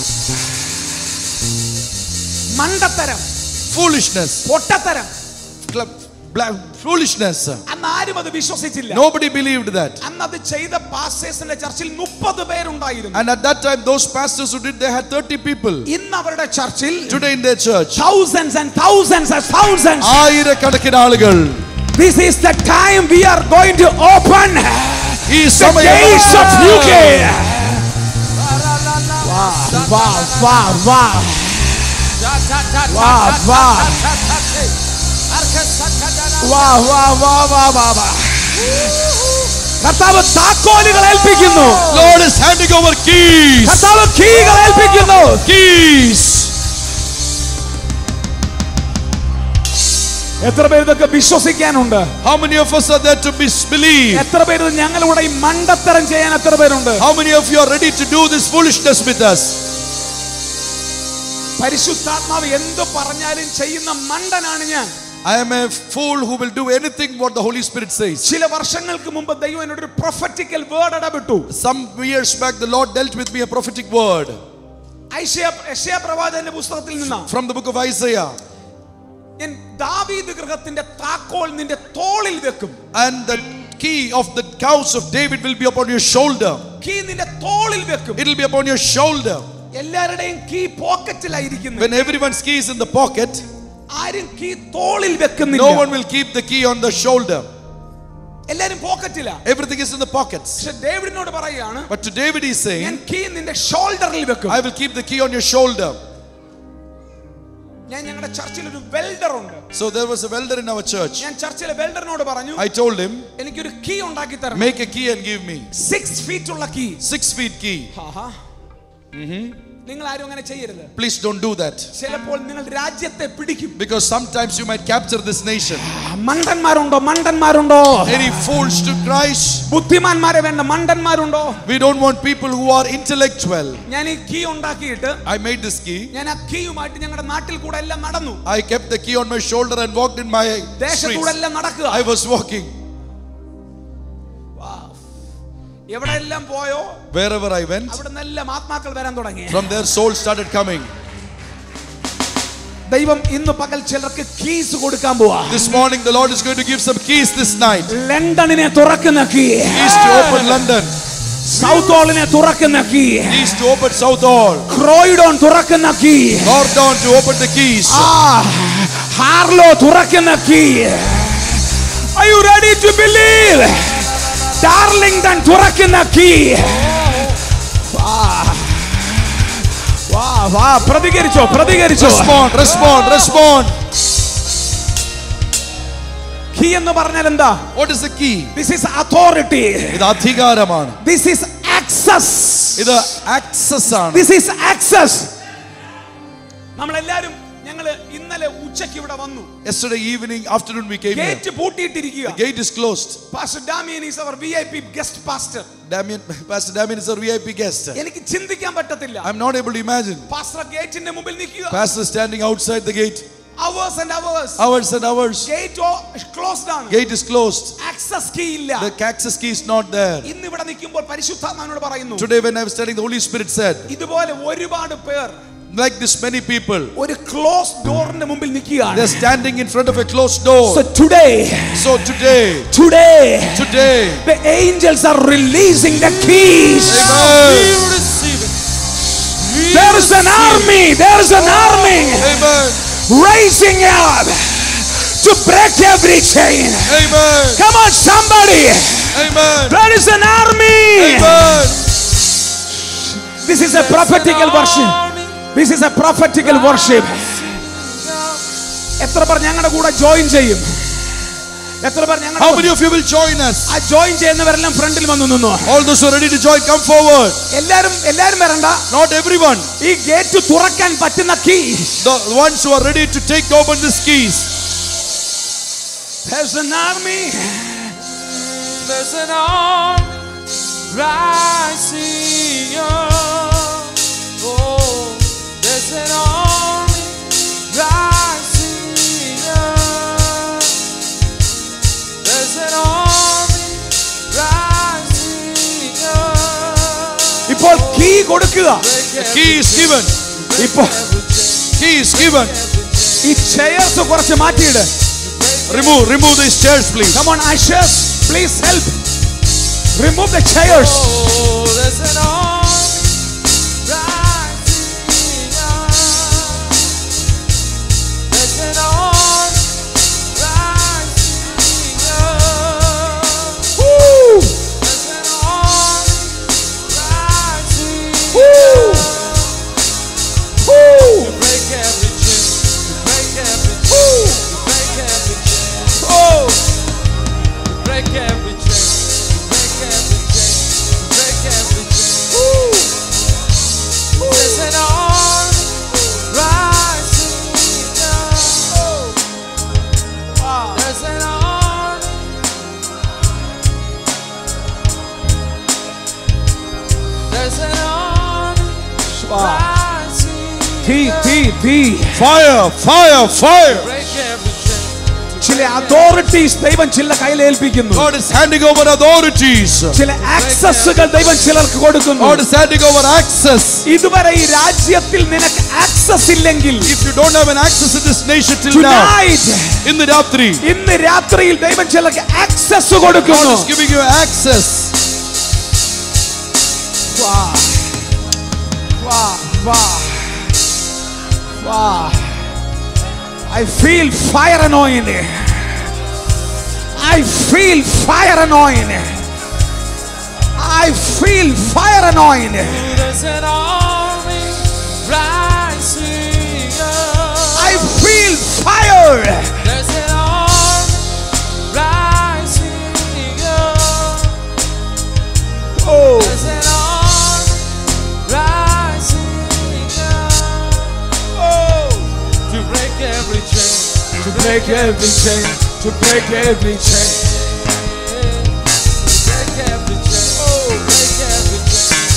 [SPEAKER 2] മണ്ടത്തരം,
[SPEAKER 4] Foolishness.
[SPEAKER 2] പൊട്ടത്തരം.
[SPEAKER 4] Foolishness.
[SPEAKER 2] അന്ന് ആരും അത് വിശ്വസിച്ചില്ല.
[SPEAKER 4] Nobody believed that.
[SPEAKER 2] അന്ന് അത് ചെയ്ത പാസ്റ്റേഴ്സിന്റെ ചർച്ചിൽ 30 പേരുണ്ടായിരുന്നു.
[SPEAKER 4] And at that time those pastors who did, they had 30 people.
[SPEAKER 2] ഇന്ന് അവരുടെ ചർച്ചിൽ
[SPEAKER 4] Today in their church,
[SPEAKER 2] thousands and thousands and thousands.
[SPEAKER 4] ആയിരക്കണക്കിന് ആളുകൾ.
[SPEAKER 2] This is the time we are going to open
[SPEAKER 4] ഈ
[SPEAKER 2] the
[SPEAKER 4] സമയം
[SPEAKER 2] gates of UK. Wow, wow, wow, wow. Wow, wow. Wow, wow, wow, wow, wow. കർത്താവ് താക്കോലുകൾ ഏൽപ്പിക്കുന്നു.
[SPEAKER 4] Lord is handing over keys.
[SPEAKER 2] കർത്താവ് കീകൾ ഏൽപ്പിക്കുന്നു.
[SPEAKER 4] Keys.
[SPEAKER 2] എത്ര പേര് ഇതൊക്കെ വിശ്വസിക്കാനുണ്ട്?
[SPEAKER 4] How many of us are there to believe?
[SPEAKER 2] എത്ര പേര് ഞങ്ങളുടെ ഈ മണ്ടത്തരം ചെയ്യാൻ എത്ര പേരുണ്ട്?
[SPEAKER 4] How many of you are ready to do this foolishness with us?
[SPEAKER 2] പരിശുദ്ധാത്മാവ് എന്ത് പറഞ്ഞാലും ചെയ്യുന്ന മണ്ടനാണ് ഞാൻ.
[SPEAKER 4] I am a fool who will do anything what the Holy Spirit says.
[SPEAKER 2] ചില വർഷങ്ങൾക്ക് മുമ്പ് ദൈവം എന്നോട് ഒരു പ്രൊഫറ്റിക്കൽ വേർഡ് ഇടപെട്ടു.
[SPEAKER 4] Some years back the Lord dealt with me a prophetic word.
[SPEAKER 2] യെശയ്യാ പ്രവാചകന്റെ പുസ്തകത്തിൽ നിന്ന്.
[SPEAKER 4] From the book of Isaiah.
[SPEAKER 2] ഞാൻ ദാവീദ് ഗൃഹത്തിന്റെ താക്കോൽ നിന്റെ തോളിൽ വെക്കും.
[SPEAKER 4] And the key of the house of David will be upon your shoulder.
[SPEAKER 2] Key നിന്റെ തോളിൽ വെക്കും.
[SPEAKER 4] It will be upon your shoulder.
[SPEAKER 2] എല്ലാവരുടെയും കീ പോക്കറ്റിലായിരിക്കുന്നു.
[SPEAKER 4] When everyone's key is in the pocket,
[SPEAKER 2] ആരും കീ തോളിൽ വെക്കുന്നില്ല.
[SPEAKER 4] no one will keep the key on the shoulder.
[SPEAKER 2] എല്ലാരും പോക്കറ്റിലാ.
[SPEAKER 4] Everything is in the pockets.
[SPEAKER 2] പക്ഷേ ഡേവിഡിനോട് പറയാണ്,
[SPEAKER 4] But to David he is
[SPEAKER 2] ഞാൻ
[SPEAKER 4] saying,
[SPEAKER 2] key നിന്റെ ഷോൾഡറിൽ വെക്കും.
[SPEAKER 4] I will keep the key on your shoulder.
[SPEAKER 2] ഞാൻ ഞങ്ങളുടെ ചർച്ചിൽ ഒരു വെൽഡർ ഉണ്ട്.
[SPEAKER 4] So there was a welder in our church.
[SPEAKER 2] ഞാൻ ചർച്ചിലെ വെൽഡറിനോട് പറഞ്ഞു,
[SPEAKER 4] I told him,
[SPEAKER 2] എനിക്കൊരു കീ ഉണ്ടാക്കി തരണം.
[SPEAKER 4] make a key and give me.
[SPEAKER 2] 6 feet ഉള്ള കീ.
[SPEAKER 4] 6 feet key.
[SPEAKER 2] നിങ്ങൾ ആരും അങ്ങനെ ചെയ്യരുത്.
[SPEAKER 4] Please don't do that.
[SPEAKER 2] ചിലപ്പോൾ നിങ്ങൾ രാജ്യത്തെ പിടിക്കും.
[SPEAKER 4] Because sometimes you might capture this nation.
[SPEAKER 2] മണ്ടന്മാരുണ്ടോ? മണ്ടന്മാരുണ്ടോ?
[SPEAKER 4] Any fools to Christ?
[SPEAKER 2] ബുദ്ധിമാന്മാരെ വേണ്ട, മണ്ടന്മാരുണ്ടോ?
[SPEAKER 4] We don't want people who are intellectual.
[SPEAKER 2] ഞാൻ ഈ കീ ഉണ്ടാക്കിയിട്ട്
[SPEAKER 4] I made this key.
[SPEAKER 2] ഞാൻ ആ കീയുമായിട്ട് ഞങ്ങളുടെ നാട്ടിൽ കൂടെ എല്ലാം നടന്നു.
[SPEAKER 4] I kept the key on my shoulder and walked in my
[SPEAKER 2] ദേശത്തൂടെ
[SPEAKER 4] streets.
[SPEAKER 2] എല്ലാം നടക്കുക.
[SPEAKER 4] I was walking.
[SPEAKER 2] എവിടെയെല്ലാം പോയോ,
[SPEAKER 4] wherever I went,
[SPEAKER 2] അവിടെ എല്ലാം ആത്മാക്കൾ വരാൻ തുടങ്ങി.
[SPEAKER 4] from their souls started coming.
[SPEAKER 2] ദൈവം ഇന്ന് പകൽ ചിലർക്ക് കീസ് കൊടുക്കാൻ പോവാ.
[SPEAKER 4] This morning the Lord is going to give some keys this night.
[SPEAKER 2] ലണ്ടനിനെ തുറക്കുന്ന key.
[SPEAKER 4] Keys to open London.
[SPEAKER 2] South ഹോളിനെ തുറക്കുന്ന key.
[SPEAKER 4] Keys to open South Hall.
[SPEAKER 2] Croydon തുറക്കുന്ന key.
[SPEAKER 4] Gordon to open the keys.
[SPEAKER 2] Harlow തുറക്കുന്ന key. Are you ready to believe? Darlington തുറക്കുന്ന key. പ്രതികരിച്ചോ?
[SPEAKER 4] Respond.
[SPEAKER 2] Key എന്ന് പറഞ്ഞാൽ എന്താ?
[SPEAKER 4] What is the key?
[SPEAKER 2] This is authority.
[SPEAKER 4] ഇത് അധികാരമാണ്.
[SPEAKER 2] This is access.
[SPEAKER 4] ഇത് access ആണ്.
[SPEAKER 2] This is access. നമ്മളെല്ലാരും ഞങ്ങൾ ഇന്നലെ ഉച്ചയ്ക്ക് ഇവിടെ വന്നു.
[SPEAKER 4] Yesterday evening, afternoon we came here.
[SPEAKER 2] Gate പൂട്ടിയിട്ടിരിക്കുക.
[SPEAKER 4] The gate is closed.
[SPEAKER 2] Pastor Damien is our VIP guest pastor.
[SPEAKER 4] Pastor Damien is our VIP guest.
[SPEAKER 2] എനിക്ക് ചിന്തിക്കാൻ പറ്റത്തില്ല.
[SPEAKER 4] I'm not able to imagine.
[SPEAKER 2] Pastor ഗേറ്റിന്റെ മുമ്പിൽ നിൽക്കുക.
[SPEAKER 4] Pastor standing outside the gate.
[SPEAKER 2] Hours and hours.
[SPEAKER 4] Hours and hours.
[SPEAKER 2] Gate closed ആണ്.
[SPEAKER 4] Gate is closed.
[SPEAKER 2] Access key ഇല്ല.
[SPEAKER 4] The access key is not there.
[SPEAKER 2] ഇന്ന് ഇവിടെ നിൽക്കുമ്പോൾ പരിശുദ്ധാത്മാവിനോട് പറയുന്നു.
[SPEAKER 4] Today when I was studying, the Holy Spirit said,
[SPEAKER 2] ഇതുപോലെ ഒരുപാട് പേർ
[SPEAKER 4] like this many people,
[SPEAKER 2] ഒരു ക്ലോസ്ഡ് ഡോറിന്റെ മുമ്പിൽ നിൽക്കുകയാണ്.
[SPEAKER 4] they're standing in front of a closed door.
[SPEAKER 2] So today the angels are releasing the keys.
[SPEAKER 4] Amen.
[SPEAKER 2] There is an army.
[SPEAKER 4] Amen.
[SPEAKER 2] Raising up to break every chain.
[SPEAKER 4] Amen.
[SPEAKER 2] Come on, somebody.
[SPEAKER 4] Amen.
[SPEAKER 2] There is an army.
[SPEAKER 4] Amen.
[SPEAKER 2] This is a prophetical worship. This is a prophetical worship. എത്ര പേർ ഞങ്ങളുടെ കൂടെ join ചെയ്യും? എത്ര പേർ ഞങ്ങളുടെ
[SPEAKER 4] How many of you will join us?
[SPEAKER 2] ആ join ചെയ്യുന്നവരെല്ലാം ഫ്രണ്ടിൽ വന്നു നിന്നു.
[SPEAKER 4] All those who are ready to join, come forward.
[SPEAKER 2] എല്ലാരും വരണ്ട.
[SPEAKER 4] Not everyone.
[SPEAKER 2] ഈ ഗേറ്റ് തുറക്കാൻ പറ്റുന്ന key.
[SPEAKER 4] The ones who are ready to take open these keys.
[SPEAKER 2] There's an army.
[SPEAKER 5] There's an army rising up. Oh, there's an army rising up. There's an army rising up.
[SPEAKER 2] ഇപ്പോൾ key കൊടുക്കുക.
[SPEAKER 4] The key is given.
[SPEAKER 2] ഇപ്പോൾ
[SPEAKER 4] Key is given.
[SPEAKER 2] ഈ chairs കുറച്ച് മാറ്റിയിട്.
[SPEAKER 4] Remove these chairs, please.
[SPEAKER 2] Come on, ushers, please help. Remove the chairs.
[SPEAKER 5] Oh, there's an army rising up. There's an army rising up.
[SPEAKER 2] Woo!
[SPEAKER 5] There's an army rising
[SPEAKER 2] Woo!
[SPEAKER 5] up.
[SPEAKER 2] Woo!
[SPEAKER 5] To break every chain, to break every chain, to break every chain,
[SPEAKER 2] Oh!
[SPEAKER 5] to break every chain, to break every chain, to break every chain.
[SPEAKER 2] Woo!
[SPEAKER 5] There's an army rising up.
[SPEAKER 2] Wow.
[SPEAKER 5] There's an army. There's an army rising
[SPEAKER 2] T.
[SPEAKER 4] Fire.
[SPEAKER 5] break every chain.
[SPEAKER 2] ചില authorities ദൈവം ചില കയ്യിൽ ഏൽപ്പിക്കുന്നു.
[SPEAKER 4] God is handing over authorities.
[SPEAKER 2] ചില ആക്സസുകൾ ദൈവം ചിലർക്ക് കൊടുക്കുന്നു.
[SPEAKER 4] God is handing over access.
[SPEAKER 2] ഇതുവരെ ഈ രാജ്യത്തിൽ നിനക്ക് ആക്സസ് ഇല്ലെങ്കിൽ
[SPEAKER 4] If you don't have an access in this nation till now,
[SPEAKER 2] tonight,
[SPEAKER 4] in the Ratri,
[SPEAKER 2] ഇന്ന് രാത്രിയിൽ ദൈവം ചിലർക്ക് ആക്സസ്
[SPEAKER 4] God
[SPEAKER 2] കൊടുക്കുന്നു.
[SPEAKER 4] is giving you access.
[SPEAKER 2] Wow. I feel fire anointing. I feel fire anointing. I feel fire anointing.
[SPEAKER 5] There's an army rising up.
[SPEAKER 2] I feel fire.
[SPEAKER 5] There's an army rising up.
[SPEAKER 2] Oh.
[SPEAKER 5] There's an army rising up.
[SPEAKER 2] Oh.
[SPEAKER 5] To break every chain.
[SPEAKER 2] To break every chain. To break every chain.
[SPEAKER 5] Break every chain. Break every chain.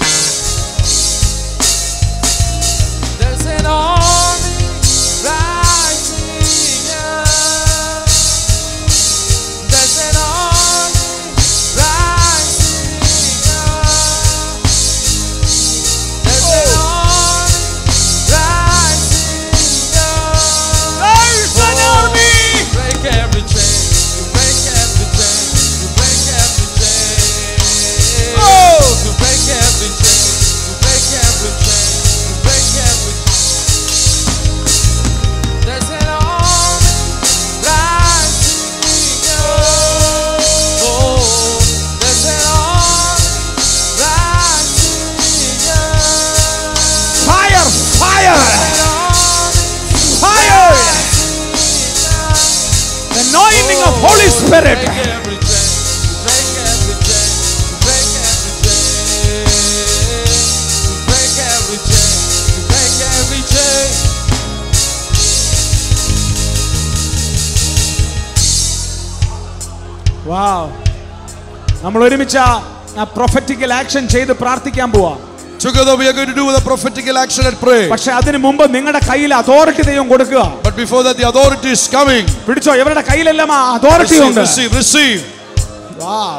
[SPEAKER 5] There's an army rising up. There's an army rising up. There's an army rising up.
[SPEAKER 2] There's an army.
[SPEAKER 5] Break every chain. Break spirit.
[SPEAKER 2] break every chain, break every chain, break every chain, break every chain, break every chain.
[SPEAKER 5] Wow. നമ്മൾ ഒരുമിച്ച് prophetical action ചെയ്ത് പ്രാർത്ഥിക്കാൻ പോവാ.
[SPEAKER 4] Together we are going to do the prophetical action and pray.
[SPEAKER 5] പക്ഷേ അതിനു മുമ്പ് നിങ്ങളുടെ കയ്യിൽ അതോറിറ്റി ദൈവം കൊടുക്കുക.
[SPEAKER 4] But before that, the authority is coming.
[SPEAKER 5] പിടിച്ചോ, ഇവരുടെ കയ്യിലെല്ലാം ആ അതോറിറ്റി ഉണ്ട്.
[SPEAKER 4] Receive, receive.
[SPEAKER 5] Wow.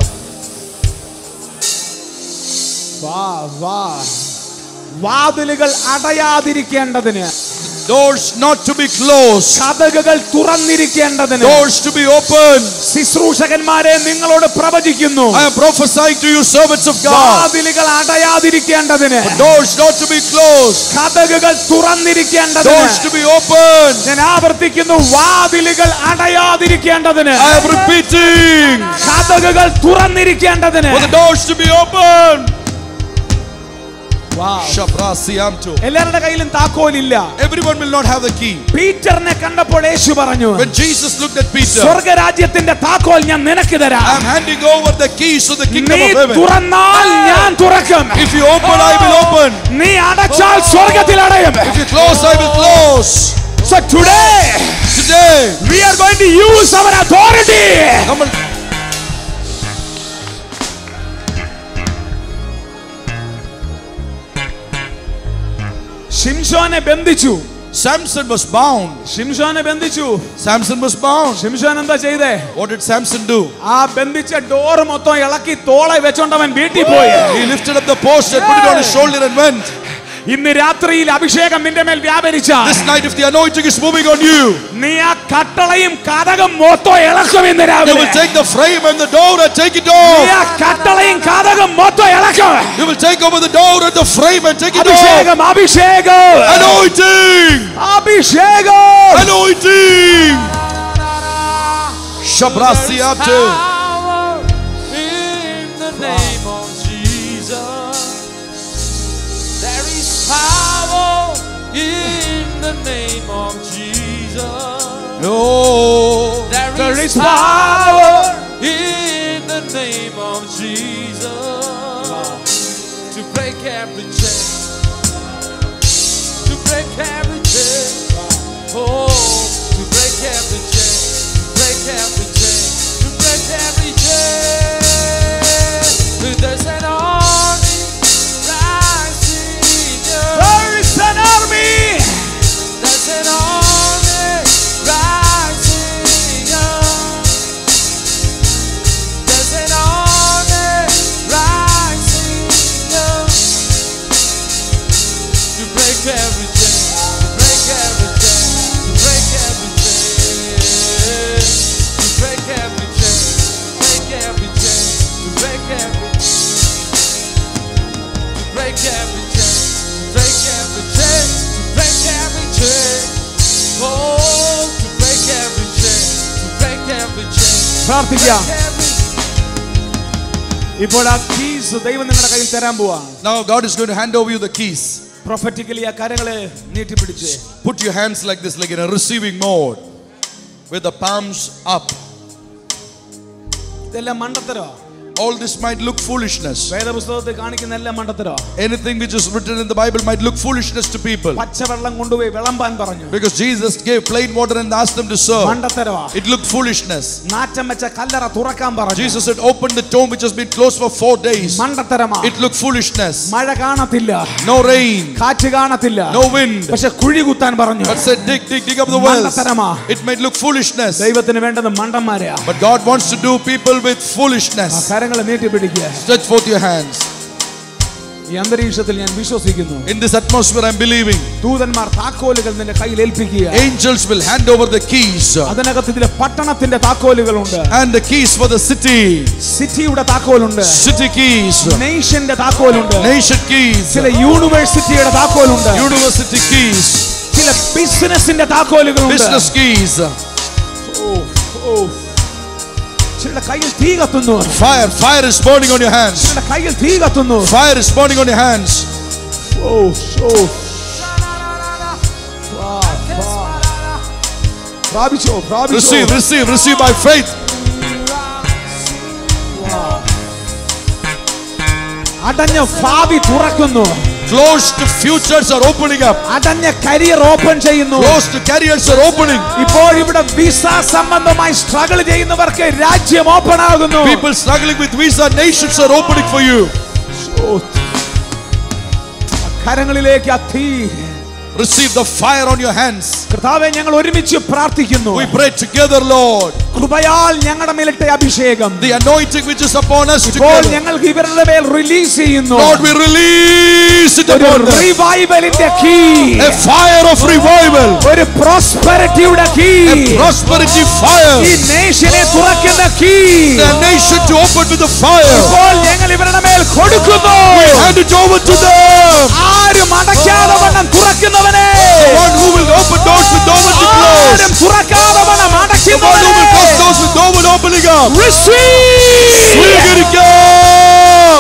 [SPEAKER 5] Wow, wow. വാതിലുകൾ അടയാതിരിക്കേണ്ടതിന്,
[SPEAKER 4] Doors not to be closed.
[SPEAKER 5] കതകുകൾ തുറന്നിരിക്കേണ്ടതിന്,
[SPEAKER 4] Doors to be open.
[SPEAKER 5] ശുശ്രൂഷകന്മാരെ നിങ്ങളോട് പ്രവചിക്കുന്നു.
[SPEAKER 4] I am prophesying to you, servants of God.
[SPEAKER 5] വാതിലുകൾ അടയാതിരിക്കേണ്ടതിന്,
[SPEAKER 4] Doors not to be closed.
[SPEAKER 5] കതകുകൾ തുറന്നിരിക്കേണ്ടതിന്.
[SPEAKER 4] Doors to be open.
[SPEAKER 5] ഞാൻ ആവർത്തിക്കുന്നു, വാതിലുകൾ അടയാതിരിക്കേണ്ടതിന്,
[SPEAKER 4] I am repeating.
[SPEAKER 5] കതകുകൾ തുറന്നിരിക്കേണ്ടതിന്.
[SPEAKER 4] For the doors to be open.
[SPEAKER 5] Wow.
[SPEAKER 4] Shabrasiamto.
[SPEAKER 5] എല്ലാവരുടെ കയ്യിലും താക്കോലില്ല.
[SPEAKER 4] Everyone will not have the key.
[SPEAKER 5] പീറ്ററിനെ കണ്ടപ്പോൾ യേശു പറഞ്ഞു,
[SPEAKER 4] When Jesus looked at Peter,
[SPEAKER 5] സ്വർഗ്ഗരാജ്യത്തിന്റെ താക്കോൽ ഞാൻ നിനക്ക് തരാം.
[SPEAKER 4] I am handing over the keys to the kingdom
[SPEAKER 5] നീ
[SPEAKER 4] of heaven.
[SPEAKER 5] തുറന്നാൽ ഞാൻ തുറക്കും.
[SPEAKER 4] If you open, I will open.
[SPEAKER 5] നീ അടച്ചാൽ സ്വർഗ്ഗത്തിൽ അടയും.
[SPEAKER 4] If you close, I will close.
[SPEAKER 5] So today we are going to use our authority.
[SPEAKER 4] Come on.
[SPEAKER 5] ശിംശോനെ ബന്ധിച്ചു.
[SPEAKER 4] Samson was bound.
[SPEAKER 5] ശിംശോനെ ബന്ധിച്ചു.
[SPEAKER 4] Samson was bound.
[SPEAKER 5] ശിംശോൻ എന്താ ചെയ്തേ?
[SPEAKER 4] What did Samson do?
[SPEAKER 5] ആ ബന്ധിച്ച door മൊത്തം ഇളക്കി തോളെ വെച്ചോണ്ടവൻ വീട്ടിൽ പോയി.
[SPEAKER 4] He lifted up the post and put it on his shoulder and went.
[SPEAKER 5] ഇന്ന് രാത്രിയിൽ അഭിഷേകം നിന്റെ മേൽ വ്യാപരിച്ചാൽ,
[SPEAKER 4] This night, if the anointing is moving on you,
[SPEAKER 5] നീ ആ കട്ടളയും കതകും മൊത്തം ഇളക്കും. ഇന്ന്
[SPEAKER 4] you
[SPEAKER 5] രാവിലെ
[SPEAKER 4] will take the frame and the door and take it
[SPEAKER 5] നീ
[SPEAKER 4] off.
[SPEAKER 5] ആ കട്ടളയും കതകും മൊത്തം ഇളക്കും.
[SPEAKER 4] You will take over the door and the frame and take it off.
[SPEAKER 5] അഭിഷേകം, അഭിഷേകം,
[SPEAKER 4] Anointing!
[SPEAKER 5] അഭിഷേകം.
[SPEAKER 4] Anointing! Shabrasiamto.
[SPEAKER 2] Power in the name of Jesus. There is power in the name of Jesus.
[SPEAKER 4] Oh,
[SPEAKER 2] There is power in the name of Jesus. To break every chain. To break every chain. Oh, to break every chain. To break every chain. To break every chain. There's an army rising up.
[SPEAKER 5] There is an army.
[SPEAKER 2] There's an army rising up. There's an army rising up. To break every chain, to break every chain, to break every chain, to break every chain, to break every chain, to break every, to break every chain, to break every chain, to break every chain. Oh, to break every chain, to break every chain.
[SPEAKER 5] പ്രാർത്ഥിക്കാം.
[SPEAKER 2] Break every
[SPEAKER 5] ഇപ്പോൾ ആ keys ദൈവം നിങ്ങളുടെ കയ്യിൽ തരാൻ പോവാ.
[SPEAKER 4] now God is going to hand over you the keys.
[SPEAKER 5] Prophetically ആ കരങ്ങളെ നീട്ടിപ്പിടിച്ച്
[SPEAKER 4] Put your hands like this, like in a receiving mode, with the palms up.
[SPEAKER 5] ഇതെല്ലാം മണ്ടത്തരോ?
[SPEAKER 4] All this might look foolishness.
[SPEAKER 5] വേദപുസ്തകത്തിൽ കാണിക്കുന്ന എല്ലാം മണ്ടത്തരോ?
[SPEAKER 4] Anything which is written in the Bible might look foolishness to people.
[SPEAKER 5] പച്ചവെള്ളം കൊണ്ടുപോയി വിളമ്പാൻ പറഞ്ഞു.
[SPEAKER 4] Because Jesus gave plain water and asked them to serve.
[SPEAKER 5] മണ്ടത്തരോ?
[SPEAKER 4] It looked foolishness.
[SPEAKER 5] നാറ്റം വെച്ച കല്ലറ തുറക്കാൻ പറഞ്ഞു.
[SPEAKER 4] Jesus said, open the tomb which has been closed for 4 days.
[SPEAKER 5] മണ്ടത്തരമാ.
[SPEAKER 4] It looked foolishness.
[SPEAKER 5] മഴ കാണത്തില്ല,
[SPEAKER 4] No rain,
[SPEAKER 5] കാറ്റ് കാണത്തില്ല,
[SPEAKER 4] no wind.
[SPEAKER 5] പക്ഷെ കുഴി കുത്താൻ പറഞ്ഞു.
[SPEAKER 4] But said, dig up the wells.
[SPEAKER 5] മണ്ടത്തരമാ.
[SPEAKER 4] It might look foolishness.
[SPEAKER 5] ദൈവത്തിന് വേണ്ടത് മണ്ടന്മാരെയാ.
[SPEAKER 4] But God wants to do people with
[SPEAKER 5] ആ
[SPEAKER 4] foolishness.
[SPEAKER 5] കരങ്ങളെ നീട്ടിപ്പിടിക്കുക.
[SPEAKER 4] Stretch forth your hands.
[SPEAKER 5] ഈ അന്തരീക്ഷത്തിൽ ഞാൻ വിശ്വസിക്കുന്നു,
[SPEAKER 4] In this atmosphere, I'm believing
[SPEAKER 5] ദൂതന്മാർ താക്കോലുകൾ നിന്റെ കയ്യിൽ ഏൽപ്പിക്കുക.
[SPEAKER 4] angels will hand over the keys.
[SPEAKER 5] അതിനകത്ത് ഇതിലെ പട്ടണത്തിന്റെ താക്കോലുകളുണ്ട്,
[SPEAKER 4] And the keys for the city.
[SPEAKER 5] സിറ്റിയുടെ താക്കോലുണ്ട്,
[SPEAKER 4] City keys.
[SPEAKER 5] നേഷന്റെ താക്കോലുണ്ട്,
[SPEAKER 4] Nation keys.
[SPEAKER 5] ചില യൂണിവേഴ്സിറ്റിയുടെ താക്കോലുണ്ട്,
[SPEAKER 4] University keys.
[SPEAKER 5] ചില ബിസിനസിന്റെ താക്കോലുകളുണ്ട്.
[SPEAKER 4] Business keys.
[SPEAKER 5] ചിലരുടെ കയ്യിൽ തീ കത്തുന്നു,
[SPEAKER 4] Fire is burning on your hands.
[SPEAKER 5] ചിലരുടെ കയ്യിൽ തീ കത്തുന്നു.
[SPEAKER 4] Fire is burning on your hands.
[SPEAKER 5] പ്രാപിച്ചോ, പ്രാപിച്ചോ.
[SPEAKER 4] Receive by faith.
[SPEAKER 5] അടഞ്ഞ ഭാവി തുറക്കുന്നു.
[SPEAKER 4] Closed futures are opening up.
[SPEAKER 5] അടഞ്ഞ കരിയർ ഓപ്പൺ ചെയ്യുന്നു.
[SPEAKER 4] Closed careers are opening.
[SPEAKER 5] ഇപ്പോൾ ഇവിടെ വിസ സംബന്ധമായി സ്ട്രഗിൾ ചെയ്യുന്നവർക്ക് രാജ്യം ഓപ്പൺ ആകുന്നു.
[SPEAKER 4] People struggling with visa, nations are opening for you.
[SPEAKER 5] കരങ്ങളിലേക്ക് അത്തി.
[SPEAKER 4] Receive the fire on your hands.
[SPEAKER 5] കർത്താവേ, ഞങ്ങൾ ഒരുമിച്ച് പ്രാർത്ഥിക്കുന്നു.
[SPEAKER 4] We pray together, Lord.
[SPEAKER 5] കൃപയാൽ ഞങ്ങളുടെ മേലിട്ട അഭിഷേകം,
[SPEAKER 4] The anointing which is upon us
[SPEAKER 5] ഇപ്പോൾ
[SPEAKER 4] together.
[SPEAKER 5] ഞങ്ങൾക്ക് ഇവരുടെ മേൽ റിലീസ് ചെയ്യുന്നു.
[SPEAKER 4] Lord, we release it
[SPEAKER 5] ഒരു
[SPEAKER 4] upon them.
[SPEAKER 5] റിവൈവലിന്റെ key,
[SPEAKER 4] A fire of revival.
[SPEAKER 5] ഒരു പ്രോസ്പെരിറ്റിയുടെ കീ,
[SPEAKER 4] A prosperity fire.
[SPEAKER 5] ഈ നേഷനെ തുറക്കുന്ന key,
[SPEAKER 4] The nation to open with the fire.
[SPEAKER 5] ഇപ്പോൾ ഞങ്ങൾ ഇവരുടെ മേൽ കൊടുക്കുന്നു.
[SPEAKER 4] We hand it over to them.
[SPEAKER 5] ആരും അടയ്ക്കാതെ വണ്ണം തുറക്കുന്നവനെ,
[SPEAKER 4] The one who will open doors with no one to close.
[SPEAKER 5] ആരും തുറക്കാതെ വണ്ണം
[SPEAKER 4] The one who
[SPEAKER 5] അടയ്ക്കുന്നവനെ,
[SPEAKER 4] will close doors with no one opening up.
[SPEAKER 5] receive.
[SPEAKER 4] സ്വീകരിക്കാം.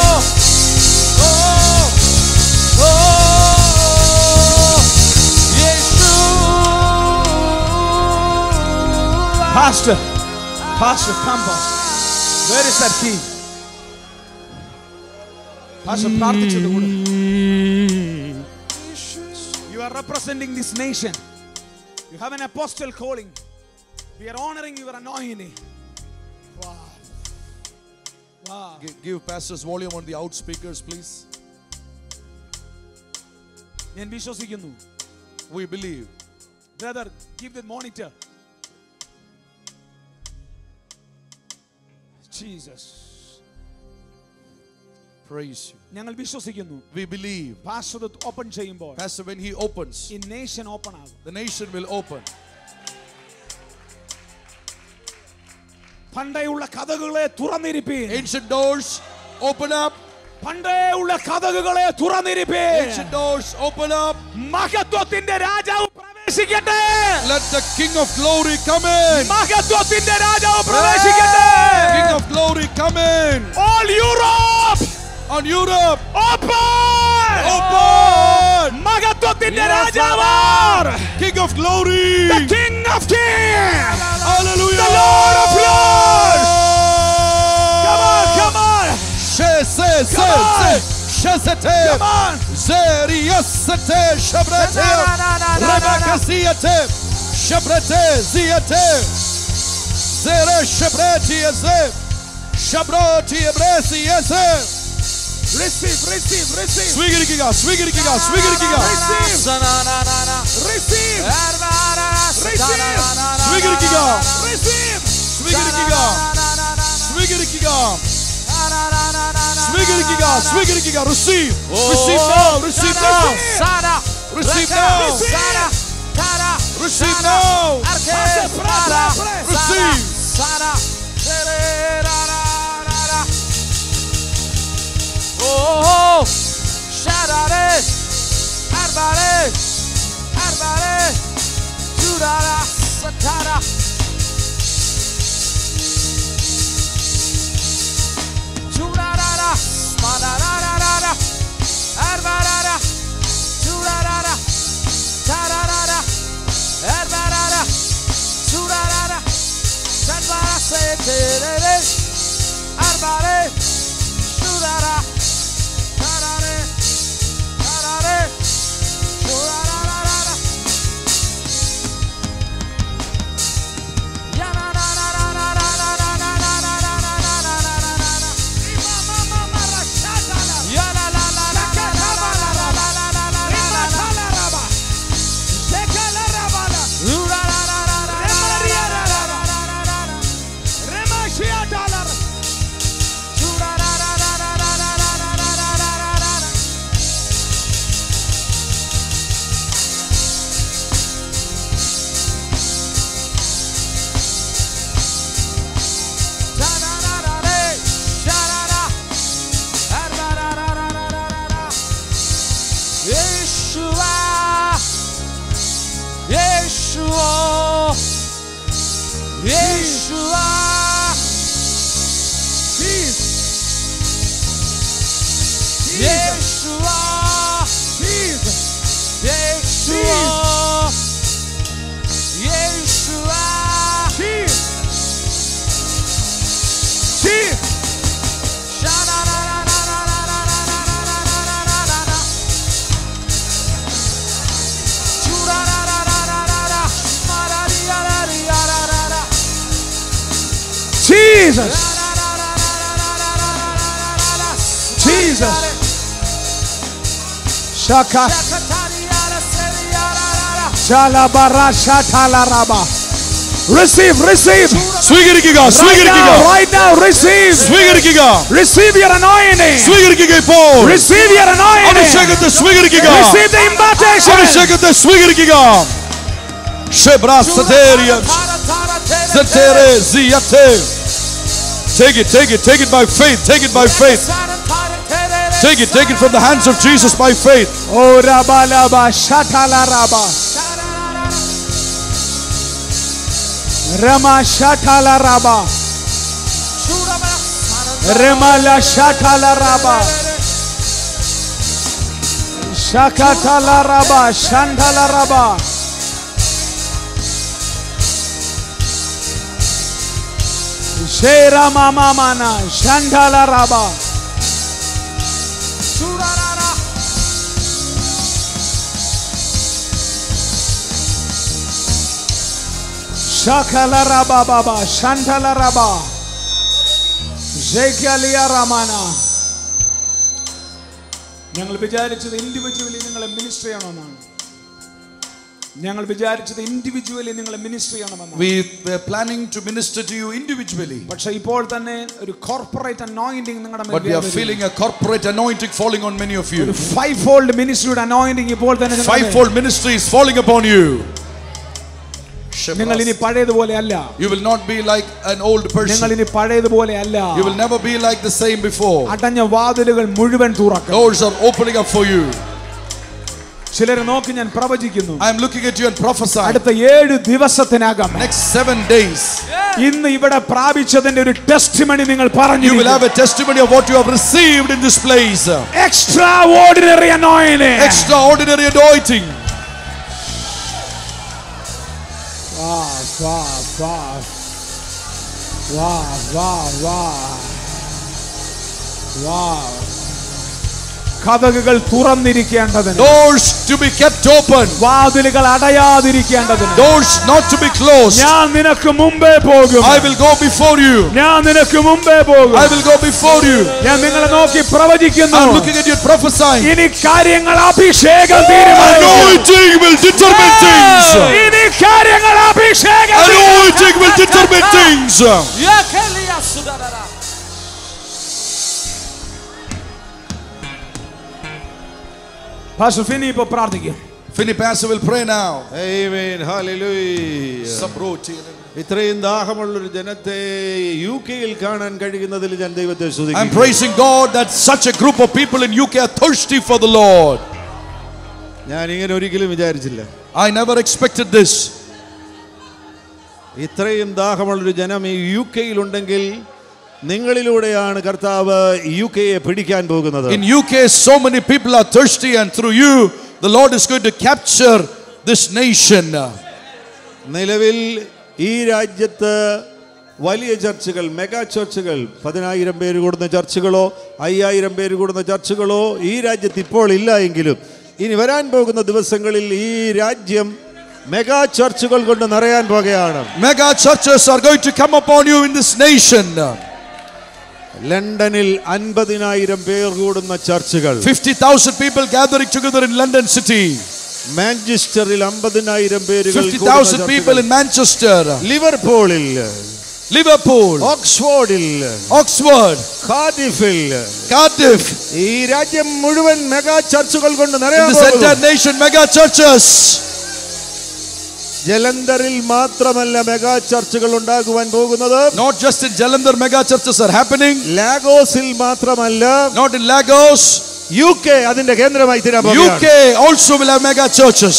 [SPEAKER 5] Pastor, Pastor, come, Pastor. Where is that key? Pastor, പ്രാർത്ഥിച്ചത് കൂടെ. You are representing this nation. You have an apostle calling. We are honoring your anointing. Wow. Wow.
[SPEAKER 4] Give pastors volume on the outspeakers, please.
[SPEAKER 5] ഞാൻ വിശ്വസിക്കുന്നു.
[SPEAKER 4] We believe.
[SPEAKER 5] Brother, give the monitor. Jesus.
[SPEAKER 4] Praise you.
[SPEAKER 5] ഞങ്ങൾ വിശ്വസിക്കുന്നു.
[SPEAKER 4] We believe.
[SPEAKER 5] Pastor open ചെയ്യുമ്പോൾ
[SPEAKER 4] Pastor, when he opens,
[SPEAKER 5] ഈ nation open ആകും.
[SPEAKER 4] the nation will open.
[SPEAKER 5] പണ്ടേയുള്ള കഥകളെ തുറന്നിരിപ്പീൻ.
[SPEAKER 4] Ancient doors open up.
[SPEAKER 5] പണ്ടേയുള്ള കഥകളെ തുറന്നിരിപ്പീൻ.
[SPEAKER 4] Ancient doors open up.
[SPEAKER 5] മഹത്വത്തിന്റെ രാജാവ് പ്രവേശിക്കട്ടെ.
[SPEAKER 4] Let the King of Glory come in.
[SPEAKER 5] മഹത്വത്തിന്റെ രാജാവ് പ്രവേശിക്കട്ടെ.
[SPEAKER 4] King of Glory come in.
[SPEAKER 5] All Europe
[SPEAKER 4] On Europe,
[SPEAKER 5] open.
[SPEAKER 4] open.
[SPEAKER 5] മഹത്വത്തിന്റെ രാജാവ്,
[SPEAKER 4] King of Glory.
[SPEAKER 5] the King of Kings,
[SPEAKER 4] Hallelujah.
[SPEAKER 5] the Lord of Lords. Come on, come on,
[SPEAKER 4] Shazete.
[SPEAKER 5] come on.
[SPEAKER 4] Zeriasete shabrete. Rebekasiete. Shabrete ziete. Zere shabreti eze. Shabroti ebresi eze.
[SPEAKER 5] Receive, receive, receive.
[SPEAKER 4] Swigirikiga.
[SPEAKER 5] Receive. Receive.
[SPEAKER 4] Swigirikiga.
[SPEAKER 5] Receive.
[SPEAKER 4] Swigirikiga. Receive. Receive now. Receive now. Receive now. Receive now. Receive.
[SPEAKER 2] Oh, Sharare, Arbare, Arbare, Jurara, Satara. Jurara, Smanarara, Arbarara, Jurara, Tarara, Arbarara, Jurara, Sanvara, say
[SPEAKER 5] Jesus. Jesus. Shaka. Shalabara shatalaraba. Receive, receive.
[SPEAKER 4] സ്വീകരിക്കുക, സ്വീകരിക്കുക.
[SPEAKER 5] Right now, receive.
[SPEAKER 4] സ്വീകരിക്കുക.
[SPEAKER 5] Receive your anointing.
[SPEAKER 4] സ്വീകരിക്കുക ഇപ്പോൾ.
[SPEAKER 5] Receive your anointing.
[SPEAKER 4] അഭിഷേകത്തെ സ്വീകരിക്കുക.
[SPEAKER 5] Receive the impartation.
[SPEAKER 4] അഭിഷേകത്തെ സ്വീകരിക്കുക. ഷെബ്രാസതേരിയ. സതേരെ സിയത്തെ. Take it, take it, take it by faith, take it by faith. Take it from the hands of Jesus by faith.
[SPEAKER 5] Oh, rabalaba shatalaraba. Rama shatalaraba. Remala shatalaraba. Shakatalaraba shantalaraba. Shera mama mana shantalaraba. Shakalaraba baba shantalaraba. Jekalia ramana. ഞങ്ങൾ വിചാരിച്ചത് individually നിങ്ങളെ minister ചെയ്യണമെന്നാണ്. ഞങ്ങൾ വിചാരിച്ചത് individually നിങ്ങളെ minister ചെയ്യണമെന്നാണ്.
[SPEAKER 4] We were planning to minister to you individually.
[SPEAKER 5] പക്ഷേ ഇപ്പോൾ തന്നെ ഒരു കോർപ്പറേറ്റ് അനോയിന്റിംഗ് നിങ്ങളുടെ മേൽ
[SPEAKER 4] But we are feeling a corporate anointing falling on many of you.
[SPEAKER 5] ഒരു fivefold ministryയുടെ anointing ഇപ്പോൾ തന്നെ
[SPEAKER 4] Fivefold ministry is falling upon you.
[SPEAKER 5] നിങ്ങൾ ഇനി പഴയതുപോലെ അല്ല.
[SPEAKER 4] You will not be like an old person.
[SPEAKER 5] നിങ്ങൾ ഇനി പഴയതുപോലെ അല്ല.
[SPEAKER 4] You will never be like the same before.
[SPEAKER 5] അടഞ്ഞ വാതിലുകൾ മുഴുവൻ തുറക്കും.
[SPEAKER 4] Doors are opening up for you.
[SPEAKER 5] ചിലരെ നോക്കി ഞാൻ പ്രവചിക്കുന്നു.
[SPEAKER 4] I am looking at you and prophesying.
[SPEAKER 5] അടുത്ത 7 ദിവസത്തിനകം
[SPEAKER 4] Next 7 days.
[SPEAKER 5] ഇന്ന് ഇവിടെ പ്രാപിച്ചതിന്റെ ഒരു ടെസ്റ്റിമണി നിങ്ങൾ പറഞ്ഞു.
[SPEAKER 4] You will have a testimony of what you have received in this place.
[SPEAKER 5] Extraordinary anointing.
[SPEAKER 4] Extraordinary anointing.
[SPEAKER 5] Wow, wow, wow. Wow, wow, wow. Wow. കതകുകൾ തുറന്നിരിക്കേണ്ടതിന്.
[SPEAKER 4] Doors to be kept open.
[SPEAKER 5] വാതിലുകൾ അടയാതിരിക്കേണ്ടതിന്.
[SPEAKER 4] Doors not to be closed.
[SPEAKER 5] ഞാൻ നിനക്ക് മുമ്പേ പോകും.
[SPEAKER 4] I will go before you.
[SPEAKER 5] ഞാൻ നിനക്ക് മുമ്പേ പോകും.
[SPEAKER 4] I will go before you.
[SPEAKER 5] ഞാൻ നിങ്ങളെ നോക്കി പ്രവചിക്കുന്നു.
[SPEAKER 4] I am looking at you and prophesying.
[SPEAKER 5] ഇനി കാര്യങ്ങൾ അഭിഷേകം തീരുമാനിക്കും.
[SPEAKER 4] Anointing will determine things.
[SPEAKER 5] ഇനി കാര്യങ്ങൾ അഭിഷേകം.
[SPEAKER 4] Anointing will determine things.
[SPEAKER 5] Pastor Finney ഇപ്പോൾ പ്രാർത്ഥിക്കും.
[SPEAKER 4] Finney Pastor will pray now.
[SPEAKER 1] Amen. Hallelujah. ഇത്രയും ദാഹമുള്ളൊരു ജനത്തെ യുകെയിൽ കാണാൻ കഴിയുന്നതിൽ ഞാൻ ദൈവത്തെ സ്തുതിക്കുന്നു.
[SPEAKER 4] I'm praising God that such a group of people in UK are thirsty for the Lord.
[SPEAKER 1] ഞാൻ ഇങ്ങനെ ഒരിക്കലും വിചാരിച്ചില്ല.
[SPEAKER 4] I never expected this.
[SPEAKER 1] ഇത്രയും ദാഹമുള്ളൊരു ജനം ഈ യുകെയിൽ ഉണ്ടെങ്കിൽ നിങ്ങളിലൂടെയാണ് കർത്താവ് യുകെയെ പിടിക്കാൻ പോകുന്നത്.
[SPEAKER 4] In UK so many people are thirsty and through you the Lord is going to capture this nation.
[SPEAKER 1] നിലവിൽ ഈ രാജ്യത്ത് വലിയ ചർച്ചുകൾ, മെഗാ ചർച്ചുകൾ, 10,000 പേര് കൂടുന്ന ചർച്ചുകളോ 5,000 പേര് കൂടുന്ന ചർച്ചുകളോ ഈ രാജ്യത്ത് ഇപ്പോൾ ഇല്ല എങ്കിലും ഇനി വരാൻ പോകുന്ന ദിവസങ്ങളിൽ ഈ രാജ്യം മെഗാ ചർച്ചുകൾ കൊണ്ട് നിറയാൻ പോകുകയാണ്.
[SPEAKER 4] Mega churches are going to come upon you in this nation.
[SPEAKER 1] ലണ്ടനിൽ 50,000 പേർ കൂടുന്ന ചർച്ചുകൾ,
[SPEAKER 4] 50,000 people gathering together in London city.
[SPEAKER 1] മാഞ്ചസ്റ്ററിൽ 50,000 പേരുകൾ,
[SPEAKER 4] 50,000 people in Manchester.
[SPEAKER 1] ലിവർപൂളിൽ,
[SPEAKER 4] Liverpool,
[SPEAKER 1] ഓക്സ്ഫോർഡിൽ,
[SPEAKER 4] Oxford,
[SPEAKER 1] കാർഡിഫിൽ,
[SPEAKER 4] Cardiff.
[SPEAKER 1] ഈ രാജ്യം മുഴുവൻ മെഗാ ചർച്ചുകൾ കൊണ്ട്
[SPEAKER 4] In
[SPEAKER 1] നിറയാൻ
[SPEAKER 4] this
[SPEAKER 1] പോകുന്നു.
[SPEAKER 4] entire nation mega churches.
[SPEAKER 1] ജലന്ധറിൽ മാത്രമല്ല മെഗാ ചർച്ചുകൾ ഉണ്ടാകുവാൻ പോകുന്നത്.
[SPEAKER 4] Not just in Jalandhar mega churches are happening.
[SPEAKER 1] ലാഗോസിൽ മാത്രമല്ല,
[SPEAKER 4] Not in Lagos.
[SPEAKER 1] UK അതിന്റെ കേന്ദ്രമായി തീരാൻ പോകുകയാണ്.
[SPEAKER 4] UK also will have mega churches.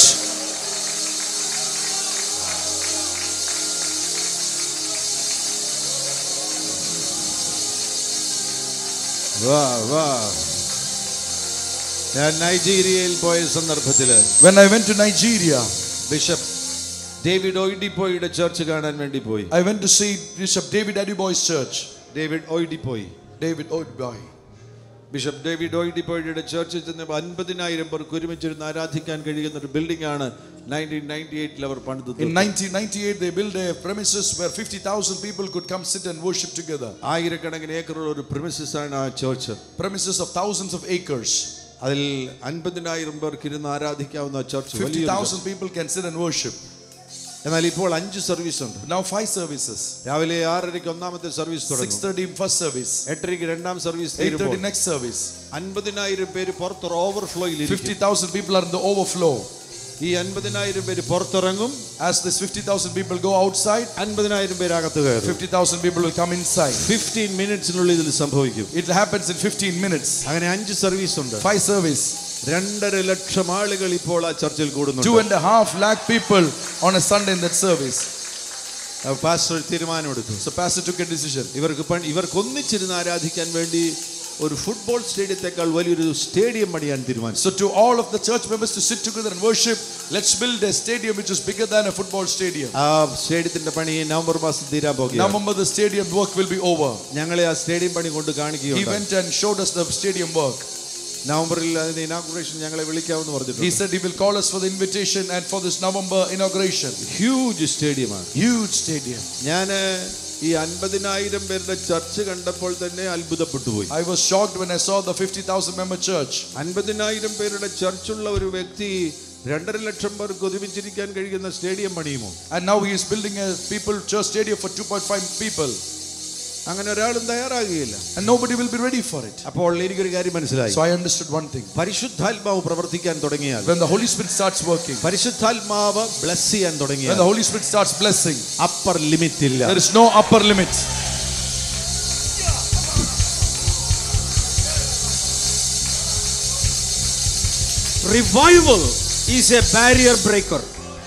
[SPEAKER 1] ഞാൻ നൈജീരിയയിൽ പോയ സന്ദർഭത്തിൽ
[SPEAKER 4] When I went to Nigeria,
[SPEAKER 1] bishop David ഓയിഡിപ്പോയുടെ ചർച്ച് കാണാൻ വേണ്ടി പോയി.
[SPEAKER 4] I went to see Bishop David Adiboy's church.
[SPEAKER 1] David ഓയിഡിപ്പോയി,
[SPEAKER 4] David Odiboy.
[SPEAKER 1] ബിഷപ്പ് ഡേവിഡ് ഓയിഡിപ്പോയുടെ ചർച്ചിൽ ചെന്ന് 50,000 പേർക്ക് ഒരുമിച്ചിരുന്ന് ആരാധിക്കാൻ കഴിയുന്ന ഒരു ബിൽഡിംഗ് ആണ് 1998 അവർ പണിതു.
[SPEAKER 4] In 1998 they built a premises where 50,000 people could come sit and worship together.
[SPEAKER 1] ആയിരക്കണക്കിന് ഏക്കറുള്ള ഒരു premises ആണ് ആ church.
[SPEAKER 4] Premises of thousands of acres.
[SPEAKER 1] അതിൽ 50,000 പേർക്ക് ഇരുന്ന് ആരാധിക്കാവുന്ന church.
[SPEAKER 4] 50,000 people can sit and worship.
[SPEAKER 1] എന്നാൽ ഇപ്പോൾ 5 സർവീസ് ഉണ്ട്.
[SPEAKER 4] Now 5 services.
[SPEAKER 1] രാവിലെ 6:30 ഒന്നാമത്തെ സർവീസ് തുടങ്ങും.
[SPEAKER 4] 6:30 first service.
[SPEAKER 1] 8:30 രണ്ടാം സർവീസ്.
[SPEAKER 4] 8:30 next service.
[SPEAKER 1] 50,000 പേര് പുറത്ത് ഓവർഫ്ലോയിൽ.
[SPEAKER 4] 50,000 people are in the overflow.
[SPEAKER 1] ഈ 50,000 പേര് പുറത്തിറങ്ങും.
[SPEAKER 4] As this 50,000 people go outside,
[SPEAKER 1] 50,000 പേര് അകത്ത് കയറും.
[SPEAKER 4] 50,000 people will come inside.
[SPEAKER 1] 15 മിനിറ്റ്സിനുള്ളിൽ ഇത് സംഭവിക്കും.
[SPEAKER 4] It happens in 15 minutes.
[SPEAKER 1] അങ്ങനെ 5 സർവീസ് ഉണ്ട്.
[SPEAKER 4] 5 service.
[SPEAKER 1] 2.5 ലക്ഷം ആളുകൾ ഇപ്പോൾ ആ ചർച്ചിൽ കൂടുന്നുണ്ട്.
[SPEAKER 4] 2.5 lakh people on a Sunday in that service.
[SPEAKER 1] Pastor തീരുമാനമെടുത്തു.
[SPEAKER 4] So pastor took a decision.
[SPEAKER 1] ഇവർക്ക് ഒന്നിച്ചിരുന്ന് ആരാധിക്കാൻ വേണ്ടി ഒരു ഫുട്ബോൾ സ്റ്റേഡിയത്തെക്കാൾ വലിയൊരു സ്റ്റേഡിയം പണിയാൻ തീരുമാനിച്ചു.
[SPEAKER 4] So to all of the church members to sit together and worship, let's build a stadium which is bigger than a football stadium.
[SPEAKER 1] ആ സ്റ്റേഡിയത്തിന്റെ പണി നവംബർ മാസത്തിൽ തീരാൻ പോകുകയാണ്.
[SPEAKER 4] November the stadium work will be over.
[SPEAKER 1] ഞങ്ങളെ ആ stadium പണി കൊണ്ട് കാണിക്കുകയുണ്ടായി.
[SPEAKER 4] He went and showed us the stadium work.
[SPEAKER 1] നവംബറിൽ അതിന്റെ ഇനാഗുറേഷൻ ഞങ്ങളെ വിളിക്കാമെന്ന് പറഞ്ഞിട്ടുണ്ട്.
[SPEAKER 4] He said he will call us for the invitation and for this November inauguration.
[SPEAKER 1] Huge സ്റ്റേഡിയമാണ്.
[SPEAKER 4] Huge stadium.
[SPEAKER 1] ഞാൻ ഈ 50,000 പേരുടെ ചർച്ച് കണ്ടപ്പോൾ തന്നെ അത്ഭുതപ്പെട്ടു പോയി.
[SPEAKER 4] I was shocked when I saw the 50,000 member church.
[SPEAKER 1] 50,000 പേരുടെ ചർച്ചുള്ള ഒരു വ്യക്തി 2.5 ലക്ഷം പേർക്ക് ഒരുമിച്ചിരിക്കാൻ കഴിയുന്ന സ്റ്റേഡിയം പണിയുമോ?
[SPEAKER 4] And now he is building a church stadium for 2.5 people.
[SPEAKER 1] അങ്ങനെ ഒരാളും തയ്യാറാകുകയില്ല.
[SPEAKER 4] And nobody will be ready for it.
[SPEAKER 1] അപ്പോൾ എനിക്കൊരു കാര്യം മനസ്സിലായി.
[SPEAKER 4] So I understood one thing.
[SPEAKER 1] പരിശുദ്ധാത്മാവ് പ്രവർത്തിക്കാൻ തുടങ്ങിയാൽ,
[SPEAKER 4] when the Holy Spirit starts working,
[SPEAKER 1] പരിശുദ്ധാത്മാവ് ബ്ലെസ് ചെയ്യാൻ തുടങ്ങിയാൽ,
[SPEAKER 4] when the Holy Spirit starts blessing,
[SPEAKER 1] upper limit ഇല്ല.
[SPEAKER 4] there is no upper limit.
[SPEAKER 5] Revival is a barrier breaker.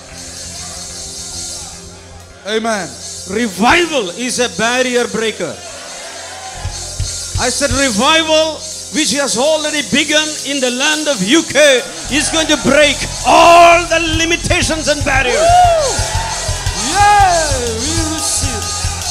[SPEAKER 4] Amen.
[SPEAKER 5] Revival is a barrier breaker. I said revival which has already begun in the land of UK is going to break all the limitations and barriers. Yeah, we receive.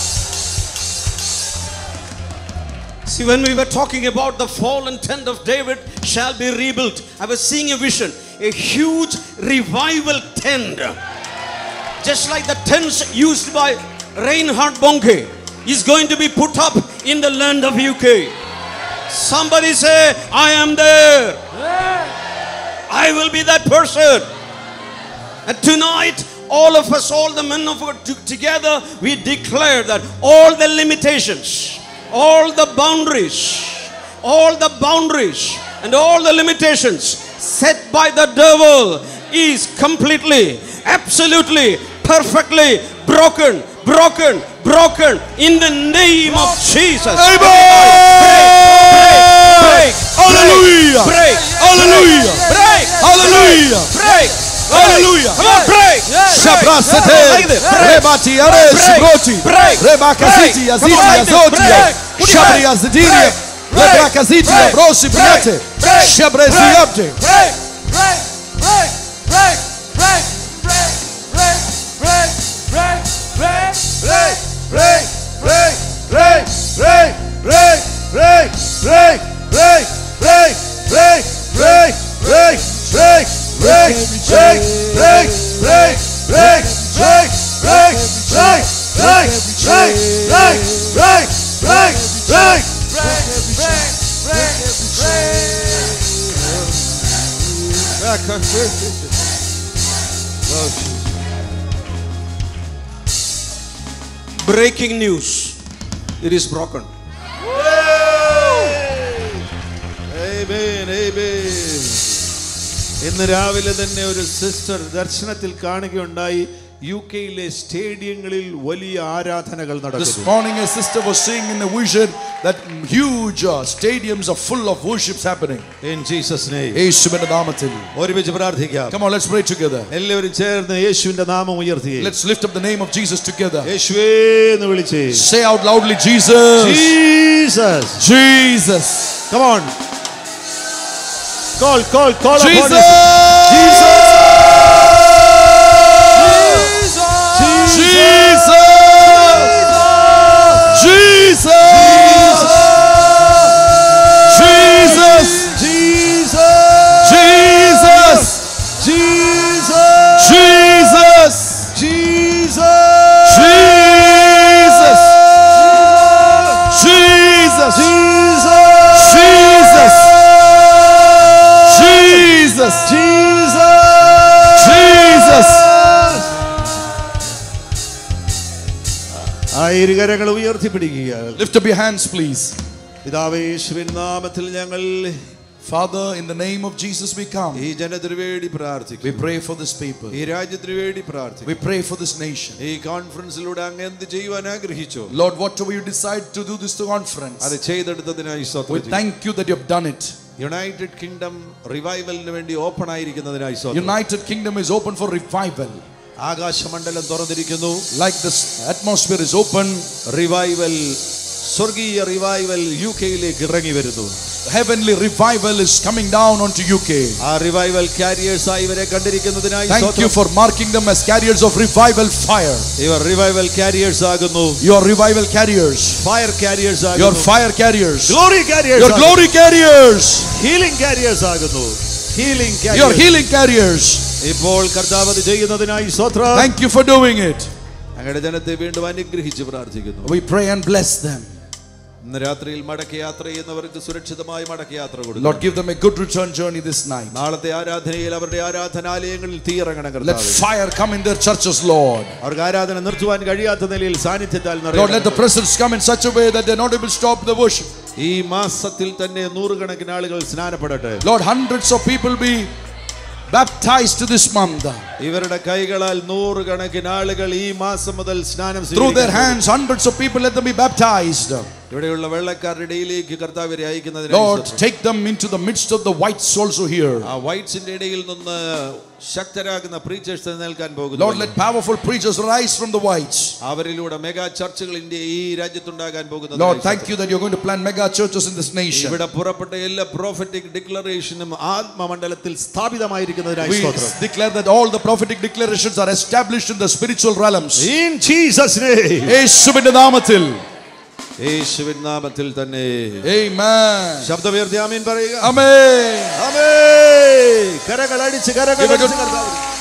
[SPEAKER 5] See, when we were talking about the fallen tent of David shall be rebuilt, I was seeing a vision, a huge revival tent, just like the tents used by Reinhard Bonke is going to be put up in the land of UK. Somebody say, I am there. I will be that person. And tonight, all of us, all the men of God together, we declare that all the limitations, all the boundaries, and all the limitations set by the devil is completely, absolutely, perfectly broken in the name of Jesus. Break.
[SPEAKER 4] Hallelujah.
[SPEAKER 5] Break.
[SPEAKER 4] Hallelujah.
[SPEAKER 5] Break.
[SPEAKER 4] Hallelujah.
[SPEAKER 5] Break.
[SPEAKER 4] Hallelujah.
[SPEAKER 5] Come on, break.
[SPEAKER 4] Shabrasete. Rebati are shibroti. Rebakaziti aziti azotia. Shabria zidiria. Rebakaziti abrosi briate. Shabrezi abde.
[SPEAKER 5] Breaking news. It is broken.
[SPEAKER 1] Amen, amen. ഇന്ന് രാവിലെ തന്നെ ഒരു sister ദർശനത്തിൽ കാണുകയുണ്ടായി, യുകെയിലെ സ്റ്റേഡിയങ്ങളിൽ വലിയ ആരാധനകൾ നടക്കുന്നു.
[SPEAKER 4] This morning a sister was seeing in a vision that huge stadiums are full of worships happening.
[SPEAKER 1] In Jesus name.
[SPEAKER 4] യേശുവിന്റെ നാമത്തിൽ
[SPEAKER 1] ഒരുമിച്ച് പ്രാർത്ഥിക്കാം.
[SPEAKER 4] Come on, let's pray together.
[SPEAKER 1] എല്ലാവരും ചേർന്ന് യേശുവിന്റെ നാമം ഉയർത്തി.
[SPEAKER 4] Let's lift up the name of Jesus together.
[SPEAKER 1] യേശുവേ എന്ന് വിളിച്ചേ.
[SPEAKER 4] Say out loudly, Jesus.
[SPEAKER 1] Jesus.
[SPEAKER 4] Jesus.
[SPEAKER 1] Come on. Call
[SPEAKER 4] Jesus.
[SPEAKER 1] Jesus. Jesus. ഇരുകരങ്ങൾ ഉയർത്തിപ്പിടിക്കുക.
[SPEAKER 4] Lift up your hands, please.
[SPEAKER 1] പിതാവേ, യേശുവിൻ നാമത്തിൽ ഞങ്ങൾ
[SPEAKER 4] Father, in the name of Jesus we come.
[SPEAKER 1] ഈ ജനത്തിനു വേണ്ടി പ്രാർത്ഥിക്കുന്നു.
[SPEAKER 4] We pray for this people.
[SPEAKER 1] ഈ രാജ്യത്തിനു വേണ്ടി പ്രാർത്ഥിക്കുന്നു.
[SPEAKER 4] We pray for this nation.
[SPEAKER 1] ഈ കോൺഫറൻസിലൂടെ അങ്ങ് എന്ത് ചെയ്യുവാൻ ആഗ്രഹിച്ചോ,
[SPEAKER 4] Lord, whatever you decide to do this conference,
[SPEAKER 1] അത് ചെയ്തെടുത്തതിനായി
[SPEAKER 4] we
[SPEAKER 1] സ്തോത്രം.
[SPEAKER 4] thank you that you have done it.
[SPEAKER 1] United kingdom റിവൈവലിന് വേണ്ടി ഓപ്പൺ ആയിരിക്കുന്നതിനായി സ്തോത്രം.
[SPEAKER 4] United Kingdom is open for revival.
[SPEAKER 1] ആകാശമണ്ഡലം തുറന്നിരിക്കുന്നു.
[SPEAKER 4] Like this atmosphere is open,
[SPEAKER 1] revival, സ്വർഗീയ revival യുകെയിലേക്ക് ഇറങ്ങി വരുന്നു.
[SPEAKER 4] heavenly revival is coming down onto UK.
[SPEAKER 1] ആ റിവൈവൽ കാരിയേഴ്സ് ആയി ഇവരെ കണ്ടിരിക്കുന്നതിനായി
[SPEAKER 4] Thank you for marking them as carriers of revival fire.
[SPEAKER 1] ഇവർ റിവൈവൽ കാരിയേഴ്സ് ആകുന്നു.
[SPEAKER 4] You are revival carriers.
[SPEAKER 1] Fire carriers
[SPEAKER 4] You are
[SPEAKER 1] ആകുന്നു.
[SPEAKER 4] fire carriers.
[SPEAKER 1] Glory carriers.
[SPEAKER 4] You are glory carriers.
[SPEAKER 1] Healing carriers ആകുന്നു. Healing
[SPEAKER 4] You are
[SPEAKER 1] carriers.
[SPEAKER 4] healing carriers.
[SPEAKER 1] ഇപ്പോൾ കർത്താവ് അത് ചെയ്യുന്നതിനായി സ്തോത്രം.
[SPEAKER 4] Thank you for doing it.
[SPEAKER 1] അങ്ങയുടെ ജനത്തെ വീണ്ടും അനുഗ്രഹിച്ച് പ്രാർത്ഥിക്കുന്നു.
[SPEAKER 4] We pray and bless them.
[SPEAKER 1] ഇന്ന് രാത്രിയിൽ മടക്കയാത്ര ചെയ്യുന്നവർക്ക് സുരക്ഷിതമായി മടക്കയാത്ര കൊടുക്കുക.
[SPEAKER 4] Lord, give them a good return journey this night.
[SPEAKER 1] നാളത്തെ ആരാധനയിൽ അവരുടെ ആരാധനാലയങ്ങളിൽ തീയിറങ്ങണം
[SPEAKER 4] Let
[SPEAKER 1] കർത്താവേ.
[SPEAKER 4] fire come in their churches, Lord.
[SPEAKER 1] അവർക്ക് ആരാധന നിർത്തുവാൻ കഴിയാത്ത നിലയിൽ സാന്നിധ്യത്താൽ
[SPEAKER 4] Lord, let the
[SPEAKER 1] നിറയണം.
[SPEAKER 4] presence come in such a way that they're not able to stop the worship.
[SPEAKER 1] ഈ മാസത്തിൽ തന്നെ നൂറുകണക്കിന് ആളുകൾ സ്നാനപ്പെടട്ടെ.
[SPEAKER 4] Lord, hundreds of people be baptized to this month.
[SPEAKER 1] ഇവരുടെ കൈകളാൽ നൂറുകണക്കിന് ആളുകൾ ഈ മാസം മുതൽ സ്നാനം
[SPEAKER 4] Through their
[SPEAKER 1] സ്വീകരിക്കണം.
[SPEAKER 4] hands, hundreds of people, let them be baptized.
[SPEAKER 1] ഇവിടെയുള്ള വെള്ളക്കാരുടെ ഇടയിലേക്ക് കർത്താവരെ
[SPEAKER 4] Lord,
[SPEAKER 1] അയക്കുന്നതിന്
[SPEAKER 4] take them into the midst of the whites also here.
[SPEAKER 1] ആ വൈറ്റ്സിന്റെ ഇടയിൽ നിന്ന് ശക്തരാകുന്ന പ്രീച്ചേഴ്സ് നിൽക്കാൻ പോകുന്നു.
[SPEAKER 4] Lord, let powerful preachers rise from the whites.
[SPEAKER 1] അവരിലൂടെ മെഗാ ചർച്ചുകൾ ഇന്ത്യ ഈ രാജ്യത്തുണ്ടാകാൻ പോകുന്നു.
[SPEAKER 4] Lord, thank you that you're going to plant mega churches in this nation.
[SPEAKER 1] ഇവിടെ പുറപ്പെട്ട എല്ലാ prophetic declarationും ആത്മമണ്ഡലത്തിൽ സ്ഥാപിതമായിരിക്കുന്നതിനായി
[SPEAKER 4] We
[SPEAKER 1] സ്തോത്രം.
[SPEAKER 4] declare that all the prophetic declarations are established in the spiritual realms.
[SPEAKER 1] In Jesus name.
[SPEAKER 4] യേശുവിന്റെ നാമത്തിൽ.
[SPEAKER 1] യേശുവിൻ നാമത്തിൽ തന്നെ.
[SPEAKER 4] Amen.
[SPEAKER 1] ശബ്ദമുയർത്തി ആമേൻ പറയുക.
[SPEAKER 4] Amen.
[SPEAKER 1] ആമേൻ. കരങ്ങൾ അടിച്ച്
[SPEAKER 4] Give a good-
[SPEAKER 1] കർത്താവേ.